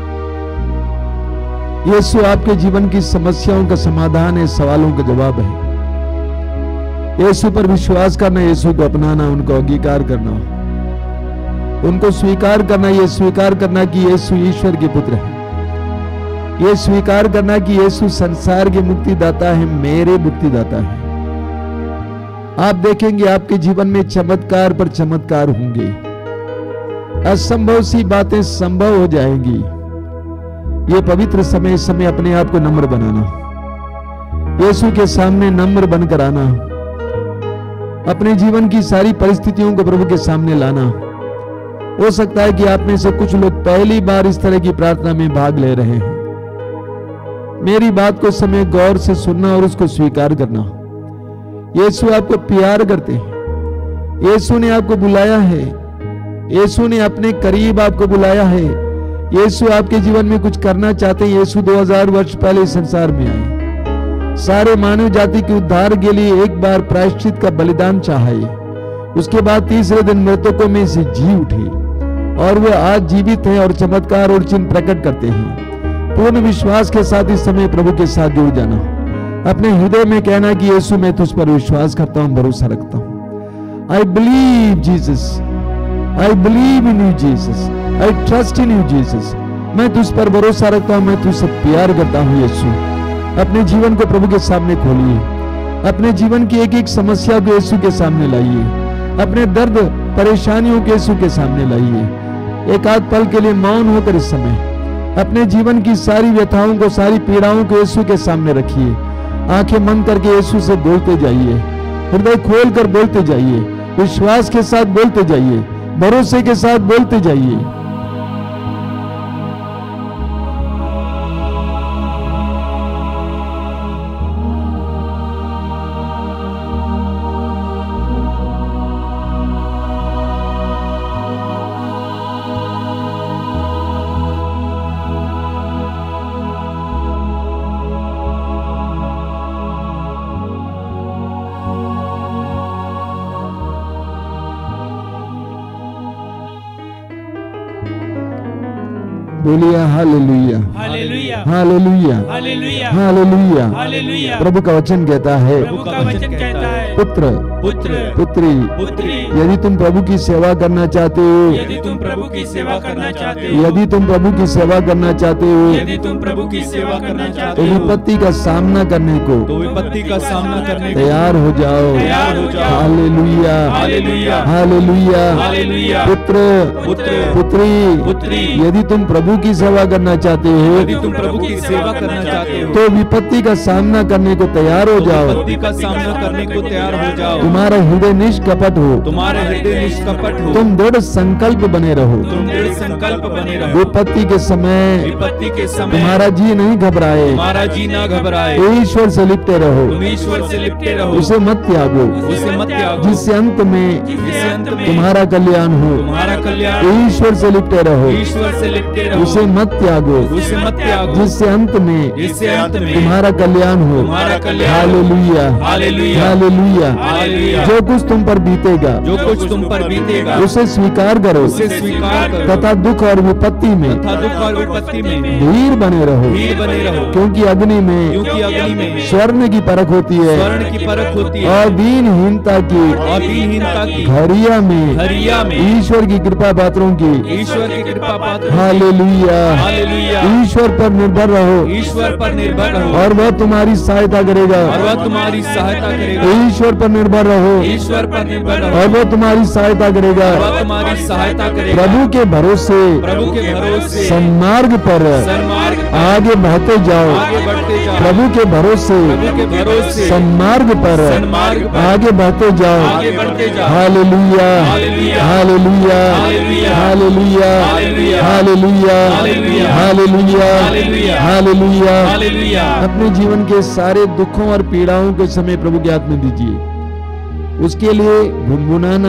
[SPEAKER 4] यीशु आपके जीवन की समस्याओं का समाधान है, सवालों का जवाब है। यीशु पर विश्वास करना, यीशु को अपनाना, उनको अंगीकार करना, उनको स्वीकार करना, यह स्वीकार करना कि यीशु ईश्वर के पुत्र है। यह स्वीकार करना कि यीशु संसार के मुक्तिदाता है, मेरे मुक्तिदाता है। आप देखेंगे आपके जीवन में चमत्कार पर चमत्कार होंगे, असंभव सी बातें संभव हो जाएंगी। यह पवित्र समय समय अपने आप को नम्र बनाना, यीशु के सामने नम्र बनकर आना, अपने जीवन की सारी परिस्थितियों को प्रभु के सामने लाना। हो सकता है कि आप में से कुछ लोग पहली बार इस तरह की प्रार्थना में भाग ले रहे हैं। मेरी बात को समय गौर से सुनना और उसको स्वीकार करना। यीशु आपको प्यार करते हैं, यीशु ने आपको बुलाया है, यीशु ने अपने करीब आपको बुलाया है। यीशु आपके जीवन में कुछ करना चाहते हैं। यीशु दो हज़ार वर्ष पहले इस संसार में आए, सारे मानव जाति के उद्धार के लिए एक बार प्रायश्चित का बलिदान चाहे, उसके बाद तीसरे दिन मृतकों में से जी उठे और वे आज जीवित हैं और चमत्कार और चिन्ह प्रकट करते हैं। पूर्ण विश्वास के साथ इस समय प्रभु के साथ जुड़ जाना, अपने हृदय में कहना कि यीशु मैं तुझ पर विश्वास करता हूं, भरोसा रखता हूं। I believe Jesus, I believe in you Jesus, I trust in you Jesus. मैं तुझ पर भरोसा रखता हूं, मैं तुझसे प्यार करता हूं यीशु। अपने जीवन को प्रभु के सामने खोलिए, अपने जीवन की एक एक समस्या को यीशु के सामने लाइए, अपने दर्द परेशानियों को यीशु के सामने लाइए। एक आध पल के लिए मौन होकर इस समय अपने जीवन की सारी व्यथाओं को, सारी पीड़ाओं को यीशु के सामने रखिए। आंखें बंद करके यीशु से बोलते जाइए, हृदय खोल कर बोलते जाइए, विश्वास के साथ बोलते जाइए, भरोसे के साथ बोलते जाइए।
[SPEAKER 6] बोलिए hallelujah,
[SPEAKER 3] hallelujah,
[SPEAKER 6] hallelujah,
[SPEAKER 3] hallelujah,
[SPEAKER 6] hallelujah.
[SPEAKER 3] Hallelujah.
[SPEAKER 6] प्रभु का वचन कहता है,
[SPEAKER 3] प्रभु का वचन कहता है,
[SPEAKER 6] पुत्र
[SPEAKER 3] पुत्र,
[SPEAKER 6] पुत्री,
[SPEAKER 3] पुत्री,
[SPEAKER 6] यदि तुम प्रभु की सेवा करना चाहते हो,
[SPEAKER 3] यदि तुम प्रभु की सेवा करना चाहते हो,
[SPEAKER 6] यदि तुम प्रभु की सेवा करना चाहते हो,
[SPEAKER 3] यदि तुम प्रभु की सेवा करना
[SPEAKER 6] तो
[SPEAKER 3] चाहते हो,
[SPEAKER 6] विपत्ति का सामना करने को
[SPEAKER 3] तो विपत्ति का सामना करने को
[SPEAKER 6] तैयार हो जाओ।
[SPEAKER 3] तैयार हो जाओ।
[SPEAKER 6] Hallelujah,
[SPEAKER 3] hallelujah,
[SPEAKER 6] hallelujah.
[SPEAKER 3] हालेलुया।
[SPEAKER 6] पुत्र,
[SPEAKER 3] पुत्र,
[SPEAKER 6] पुत्री,
[SPEAKER 3] पुत्री,
[SPEAKER 6] यदि तुम प्रभु की सेवा करना चाहते हो,
[SPEAKER 3] यदि तुम प्रभु की सेवा करना चाहते हो,
[SPEAKER 6] तो विपत्ति का सामना करने को तैयार हो
[SPEAKER 3] तो
[SPEAKER 6] जाओ।
[SPEAKER 3] विपत्ति का सामना करने को तैयार हो जाओ।
[SPEAKER 6] तुम्हारा हृदय निष्कपट हो,
[SPEAKER 3] तुम्हारे हृदय निष्कपट हो,
[SPEAKER 6] तुम दृढ़ संकल्प बने रहो।
[SPEAKER 3] तुम दृढ़ संकल्प बने रहो।
[SPEAKER 6] विपत्ति के समय
[SPEAKER 3] विपत्ति के समय
[SPEAKER 6] तुम्हारा जी नहीं घबराए,
[SPEAKER 3] तुम्हारा जी ना घबराए,
[SPEAKER 6] ईश्वर से लिपटे रहो,
[SPEAKER 3] तुम ईश्वर से लिपटे रहो,
[SPEAKER 6] उसे मत त्यागो,
[SPEAKER 3] उसे मत त्यागो,
[SPEAKER 6] जिससे अंत में
[SPEAKER 3] जिससे अंत में
[SPEAKER 6] तुम्हारा कल्याण हो।
[SPEAKER 3] तुम्हारा कल्याण,
[SPEAKER 6] ईश्वर से लिपटे रहो,
[SPEAKER 3] ईश्वर से लिपटे रहो,
[SPEAKER 6] उसे मत त्यागो,
[SPEAKER 3] उसे मत त्यागो,
[SPEAKER 6] जिससे अंत में
[SPEAKER 3] जिससे अंत में
[SPEAKER 6] तुम्हारा कल्याण हो।
[SPEAKER 3] तुम्हारा कल्याण।
[SPEAKER 6] Hallelujah,
[SPEAKER 3] hallelujah,
[SPEAKER 6] hallelujah.
[SPEAKER 3] हालेलुया।
[SPEAKER 6] जो कुछ तुम पर बीतेगा,
[SPEAKER 3] जो कुछ तुम पर बीतेगा,
[SPEAKER 6] उसे स्वीकार करो,
[SPEAKER 3] उसे स्वीकार करो,
[SPEAKER 6] तथा दुख और विपत्ति में
[SPEAKER 3] तथा दुख और विपत्ति में
[SPEAKER 6] धीर बने रहो,
[SPEAKER 3] धीर बने रहो,
[SPEAKER 6] क्योंकि अग्नि में
[SPEAKER 3] क्योंकि अग्नि में
[SPEAKER 6] स्वर्ण की परख होती है,
[SPEAKER 3] स्वर्ण की परख होती है,
[SPEAKER 6] और दीनहीनता की
[SPEAKER 3] और दीनहीनता की
[SPEAKER 6] घरिया में
[SPEAKER 3] हरिया में
[SPEAKER 6] ईश्वर की कृपा पात्रों की।
[SPEAKER 3] ईश्वर की कृपा पात्र।
[SPEAKER 6] Hallelujah,
[SPEAKER 3] hallelujah.
[SPEAKER 6] ईश्वर पर निर्भर रहो,
[SPEAKER 3] ईश्वर पर निर्भर रहो,
[SPEAKER 6] और वह तुम्हारी सहायता करेगा।
[SPEAKER 3] और वह तुम्हारी सहायता करेगा।
[SPEAKER 6] ईश्वर पर निर्भर रहो,
[SPEAKER 3] ईश्वर पर निर्भर रहो,
[SPEAKER 6] और वह तुम्हारी सहायता करेगा।
[SPEAKER 3] और वह तुम्हारी सहायता करेगा।
[SPEAKER 6] प्रभु के भरोसे
[SPEAKER 3] प्रभु के भरोसे
[SPEAKER 6] सन्मार्ग पर
[SPEAKER 3] सन्मार्ग पर
[SPEAKER 6] आगे बढ़ते जाओ।
[SPEAKER 3] आगे बढ़ते जाओ।
[SPEAKER 6] प्रभु के भरोसे
[SPEAKER 3] प्रभु के भरोसे
[SPEAKER 6] सन्मार्ग पर
[SPEAKER 3] सन्मार्ग पर
[SPEAKER 6] आगे बढ़ते जाओ।
[SPEAKER 3] आगे बढ़ते जाओ।
[SPEAKER 6] Hallelujah,
[SPEAKER 3] hallelujah,
[SPEAKER 6] hallelujah,
[SPEAKER 3] hallelujah,
[SPEAKER 6] hallelujah,
[SPEAKER 3] hallelujah,
[SPEAKER 6] hallelujah,
[SPEAKER 3] hallelujah,
[SPEAKER 6] hallelujah,
[SPEAKER 3] hallelujah,
[SPEAKER 6] hallelujah.
[SPEAKER 3] Hallelujah.
[SPEAKER 6] अपने जीवन के सारे दुखों और पीड़ाओं के समय प्रभु के हाथ में दीजिए। उसके लिए भुनभुनाना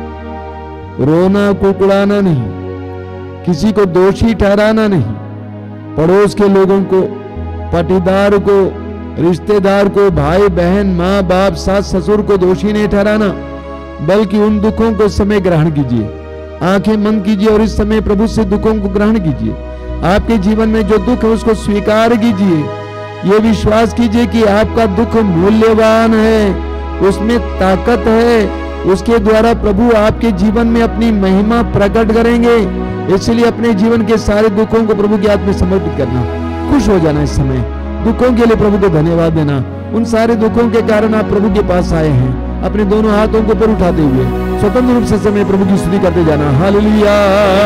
[SPEAKER 6] नहीं, रोना कुड़कुड़ाना नहीं, किसी को दोषी ठहराना नहीं, पड़ोस के लोगों को, पाटीदार को, रिश्तेदार को, भाई बहन, माँ बाप, सास ससुर को दोषी नहीं ठहराना, बल्कि उन दुखों को समय ग्रहण कीजिए। आंखें बंद कीजिए और इस समय प्रभु से दुखों को ग्रहण कीजिए। आपके जीवन में जो दुख है उसको स्वीकार कीजिए। ये विश्वास कीजिए कि आपका दुख मूल्यवान है, उसमें ताकत है, उसके द्वारा प्रभु आपके जीवन में अपनी महिमा प्रकट करेंगे। इसलिए अपने जीवन के सारे दुखों को प्रभु के हाथ में समर्पित करना, खुश हो जाना। इस समय दुखों के लिए प्रभु को धन्यवाद देना। उन सारे दुखों के कारण आप प्रभु के पास आए हैं, अपने दोनों हाथों को ऊपर उठाते हुए स्वतंत्र रूप से समय प्रभु की स्तुति करते जाना। हालेलुया,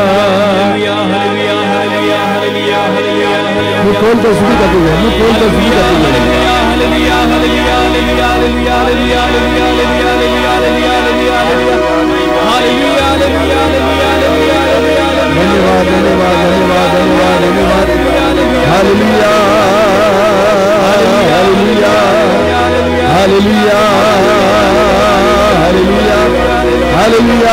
[SPEAKER 6] मुंह खोल कर स्तुति करते जाए, मुंह खोल कर स्तुति करते जाए। धन्यवाद, धन्यवाद, धन्यवाद, धन्यवाद, धन्यवाद। Hallelujah, hallelujah, hallelujah, hallelujah, hallelujah,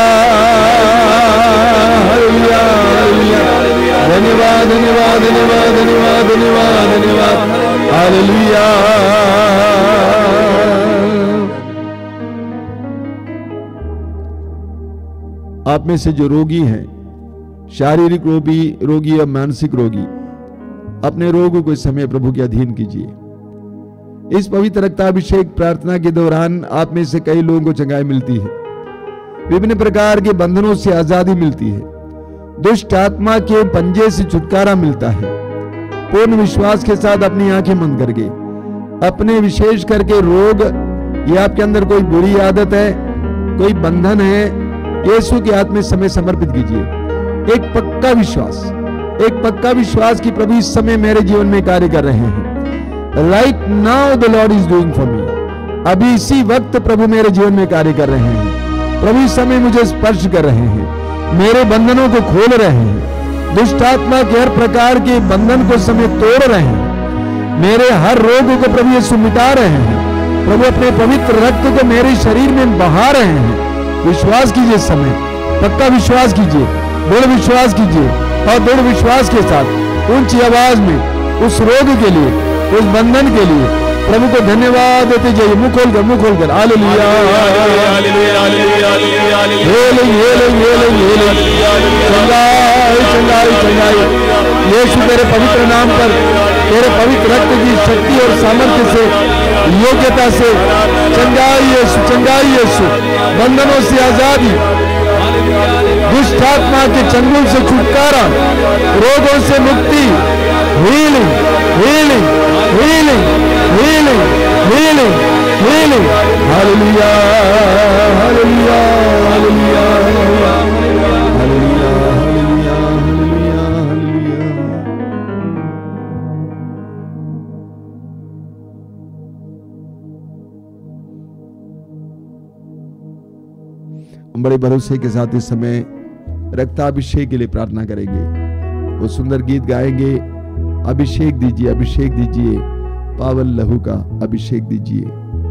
[SPEAKER 6] hallelujah, hallelujah. धन्यवाद, धन्यवाद, धन्यवाद, धन्यवाद, धन्यवाद, धन्यवाद। हालेलुया। आप में से जो रोगी हैं, शारीरिक रोगी रोगी या मानसिक रोगी, अपने रोगों को इस समय प्रभु के अधीन कीजिए। इस पवित्र रक्ताभिषेक प्रार्थना के दौरान आप में से कई लोगों को चंगाई मिलती है, विभिन्न प्रकार के बंधनों से आजादी मिलती है, दुष्ट आत्मा के पंजे से छुटकारा मिलता है। पूर्ण विश्वास के साथ अपनी आंखें बंद करके अपने विशेष करके रोग या आपके अंदर कोई बुरी आदत है, कोई बंधन है, यीशु के हाथ में समय समर्पित कीजिए। एक पक्का विश्वास, एक पक्का विश्वास कि प्रभु इस समय मेरे जीवन में कार्य कर रहे हैं। Right now the Lord is doing for me. अभी इसी वक्त प्रभु मेरे जीवन में कार्य कर रहे हैं। प्रभु इस समय मुझे स्पर्श कर रहे हैं, मेरे बंधनों को खोल रहे हैं, दुष्ट आत्मा के हर प्रकार के बंधन को समय तोड़ रहे हैं, मेरे हर रोग को प्रभु यीशु मिटा रहे हैं। प्रभु अपने पवित्र रक्त को मेरे शरीर में बहा रहे हैं। विश्वास कीजिए, समय पक्का विश्वास कीजिए, दृढ़ विश्वास कीजिए, और दृढ़ विश्वास के साथ ऊंची आवाज में उस रोग के लिए, उस बंधन के लिए प्रभु को धन्यवाद देते जाइए। मुंह खोलकर, मुंह खोलकर हालेलुया, चंगाई चंगाई चंगाई, यीशु तेरे पवित्र नाम पर तेरे पवित्र रक्त की शक्ति और सामर्थ्य से, योग्यता से चंगाई यीशु, चंगाई यीशु, बंधनों से आजादी, दुष्ट आत्मा के चंगुल से छुटकारा, रोगों से मुक्ति, healing healing healing healing healing healing. Hallelujah hallelujah hallelujah hallelujah hallelujah hallelujah hallelujah. हम बड़े भरोसे के साथ इस समय रक्ताभिषेक के लिए प्रार्थना करेंगे। वो सुंदर गीत गाएंगे, अभिषेक दीजिए, अभिषेक दीजिए, पावन लहू का अभिषेक दीजिए।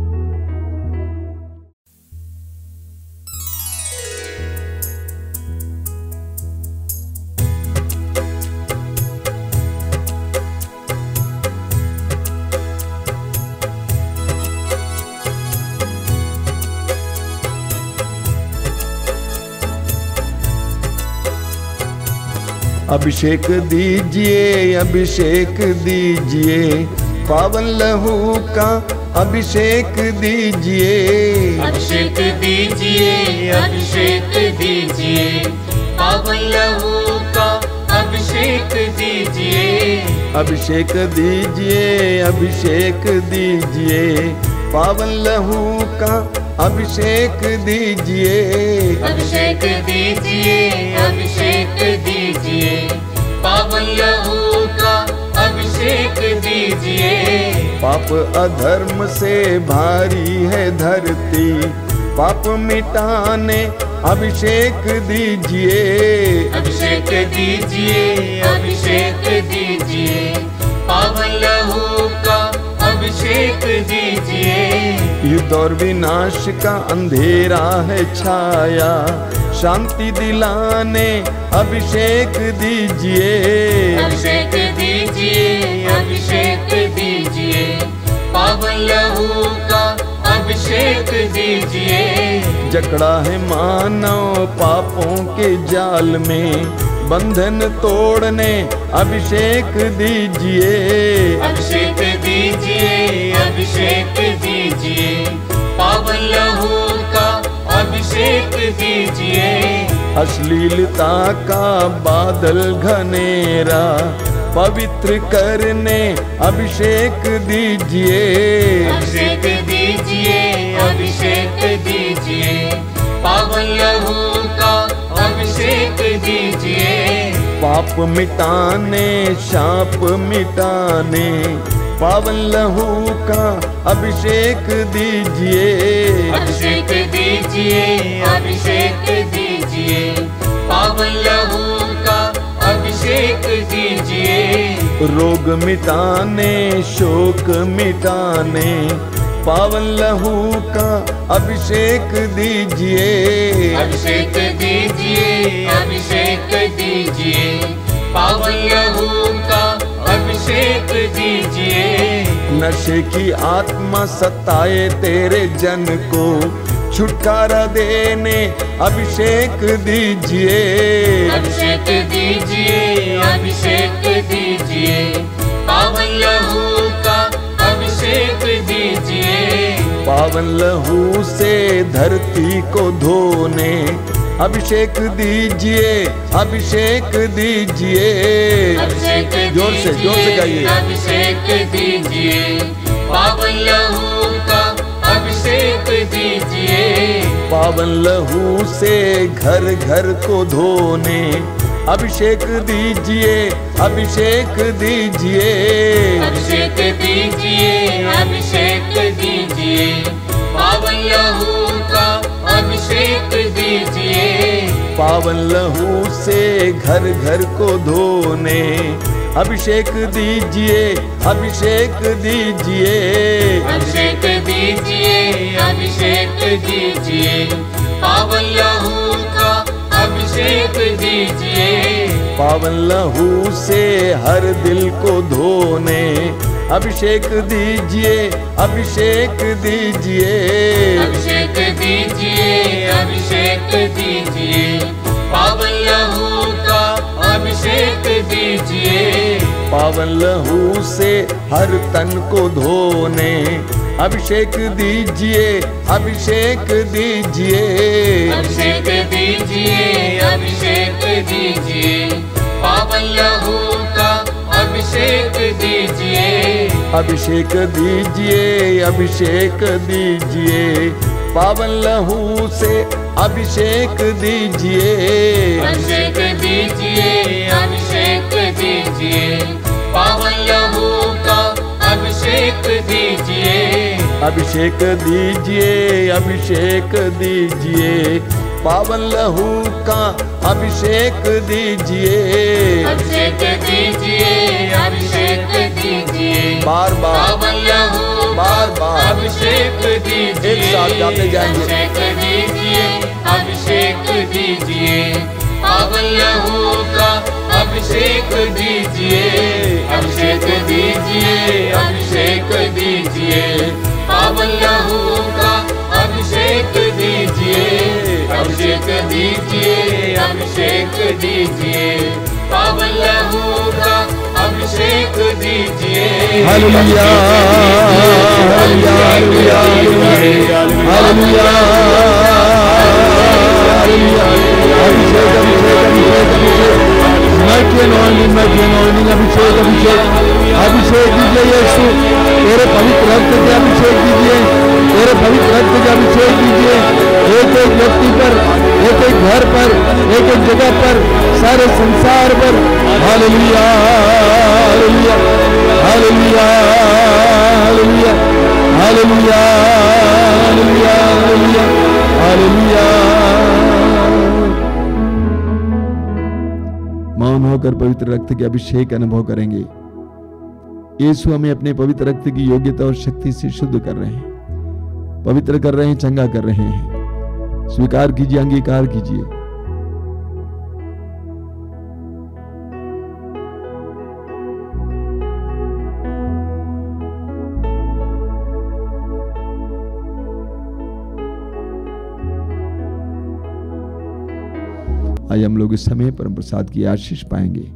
[SPEAKER 6] अभिषेक दीजिए, अभिषेक दीजिए, पावन लहू का अभिषेक दीजिए।
[SPEAKER 1] अभिषेक दीजिए, अभिषेक दीजिए, पावन लहू का अभिषेक दीजिए।
[SPEAKER 6] अभिषेक दीजिए, अभिषेक दीजिए, पावन लहू का अभिषेक दीजिए।
[SPEAKER 1] अभिषेक दीजिए, अभिषेक दीजिए, पावन लहू का अभिषेक दीजिए।
[SPEAKER 6] पाप अधर्म से भारी है धरती, पाप मिटाने अभिषेक दीजिए।
[SPEAKER 1] अभिषेक दीजिए, अभिषेक दीजिए, पावन लहू का अभिषेक दीजिए।
[SPEAKER 6] युद्ध और विनाश का अंधेरा है छाया, शांति दिलाने अभिषेक दीजिए।
[SPEAKER 1] अभिषेक दीजिए, अभिषेक दीजिए, पावन लहू का अभिषेक दीजिए।
[SPEAKER 6] जकड़ा है मानव पापों के जाल में, बंधन तोड़ने अभिषेक दीजिए।
[SPEAKER 1] अभिषेक दीजिए, अभिषेक दीजिए, पावन लहू का अभिषेक दीजिए।
[SPEAKER 6] अश्लीलता का बादल घनेरा पवित्र करने अभिषेक दीजिए।
[SPEAKER 1] अभिषेक दीजिए, अभिषेक दीजिए, पावन लहू का अभिषेक दीजिए।
[SPEAKER 6] पाप मिटाने शाप मिटाने पावन लहू का अभिषेक दीजिए।
[SPEAKER 1] अभिषेक दीजिए, अभिषेक दीजिए, पावन लहू का अभिषेक दीजिए।
[SPEAKER 6] रोग मिटाने शोक मिटाने पावन लहू का अभिषेक दीजिए।
[SPEAKER 1] अभिषेक दीजिए, अभिषेक दीजिए, पावन लहू का अभिषेक दीजिए।
[SPEAKER 6] नशे की आत्मा सताए तेरे जन को छुटकारा देने अभिषेक दीजिए।
[SPEAKER 1] अभिषेक दीजिए, अभिषेक दीजिए, पावन लहू का अभिषेक दीजिए।
[SPEAKER 6] पावन लहू से धरती को धोने अभिषेक दीजिए, अभिषेक दीजिए।
[SPEAKER 1] अभिषेक
[SPEAKER 6] जोर से जोर से गाइए।
[SPEAKER 1] अभिषेक दीजिए, पावन लहू का अभिषेक दीजिए।
[SPEAKER 6] पावन लहू से घर घर को धोने अभिषेक दीजिए, अभिषेक दीजिए।
[SPEAKER 1] अभिषेक दीजिए, अभिषेक दीजिए, पावन लहू का अभिषेक दीजिए।
[SPEAKER 6] पावन लहू से घर घर को धोने अभिषेक दीजिए, अभिषेक दीजिए।
[SPEAKER 1] अभिषेक दीजिए, अभिषेक दीजिए, पावन लहू का अभिषेक दीजिए।
[SPEAKER 6] पावन लहू से हर दिल को धोने अभिषेक दीजिए, अभिषेक दीजिए।
[SPEAKER 1] अभिषेक दीजिए, अभिषेक दीजिए, पावन लहू का अभिषेक दीजिए।
[SPEAKER 6] पावन लहू से हर तन को धोने अभिषेक दीजिए, अभिषेक दीजिए,
[SPEAKER 1] अभिषेक दीजिए, अभिषेक दीजिए। पावन लहू का अभिषेक दीजिए।
[SPEAKER 6] अभिषेक दीजिए, अभिषेक दीजिए। पावन लहू से अभिषेक दीजिए,
[SPEAKER 1] अभिषेक दीजिए, अभिषेक दीजिए। पावन लहू का अभिषेक दीजिए।
[SPEAKER 6] अभिषेक दीजिए, अभिषेक दीजिए। पावन लहू का अभिषेक दीजिए,
[SPEAKER 1] अभिषेक दीजिए, अभिषेक दीजिए।
[SPEAKER 6] बार बार
[SPEAKER 1] पावन लहू
[SPEAKER 6] बार बार
[SPEAKER 1] अभिषेक दीजिए।
[SPEAKER 6] एक साथ गाते जाएंगे।
[SPEAKER 1] अभिषेक दीजिए, अभिषेक दीजिए। पावन लहू का अभिषेक दीजिए। अभिषेक दीजिए, अभिषेक दीजिए। पावन लहू का अभिषेक दीजिए। अभिषेक दीजिए, अभिषेक दीजिए। पावन लहू का अभिषेक दीजिए।
[SPEAKER 6] Hallelujah, hallelujah, hallelujah, hallelujah, hallelujah. अभिषेक, अभिषेक, अभिषेक, अभिषेक। mighty anointing, mighty anointing, अभिषेक, अभिषेक, अभिषेक दीजिए यीशु, तेरे पवित्र रक्त से अभिषेक दीजिए, तेरे पवित्र रक्त से अभिषेक दीजिए। एक एक व्यक्ति पर, एक एक घर पर, एक एक जगह पर, सारे संसार पर। Hallelujah, hallelujah, hallelujah, hallelujah, hallelujah, hallelujah, hallelujah, hallelujah. मौन होकर पवित्र रक्त के अभिषेक का अनुभव करेंगे। यीशु हमें अपने पवित्र रक्त की योग्यता और शक्ति से शुद्ध कर रहे हैं, पवित्र कर रहे हैं, चंगा कर रहे हैं। स्वीकार कीजिए, अंगीकार कीजिए। आज हम लोग इस समय परम प्रसाद की आशीष पाएंगे।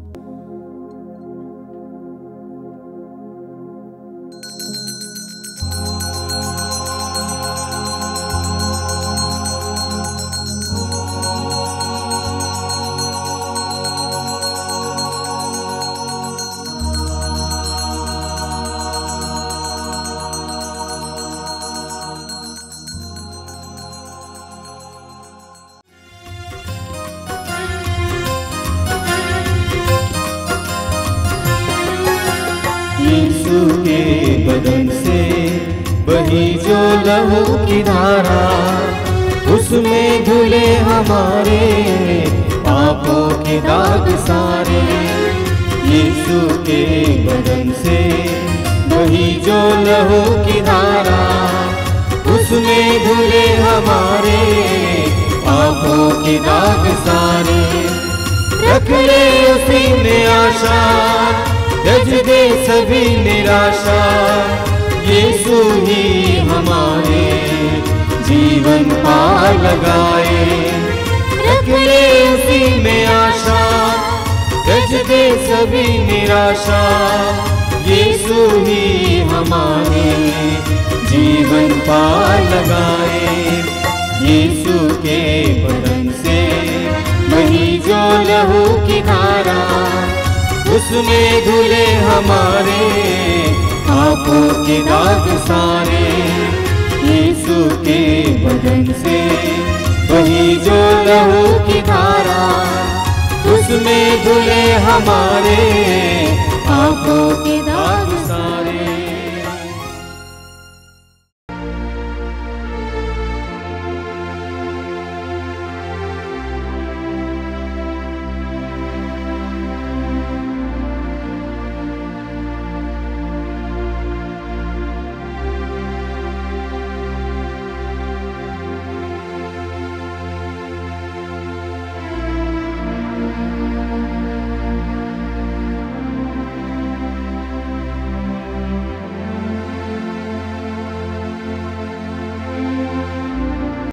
[SPEAKER 1] यीशु के बदन से बही जो लहू की धारा, उसमें धुले हमारे पापों के दाग सारे। यीशु के बदन से बही जो लहू की धारा, उसमें धुले हमारे पापों के दाग सारे। रख ले उसी में आशा, त्यज दे सभी निराशा। यीशु ही हमारे जीवन पार लगाए। रख ले उसी में आशा, त्यज दे सभी निराशा। यीशु ही हमारे जीवन पार लगाए। यीशु के बदन से बही जो लहू की धारा, उसमें धुले हमारे पापों के दाग सारे। यीशु के बदन से बही जो लहू की धारा, उसमें धुले हमारे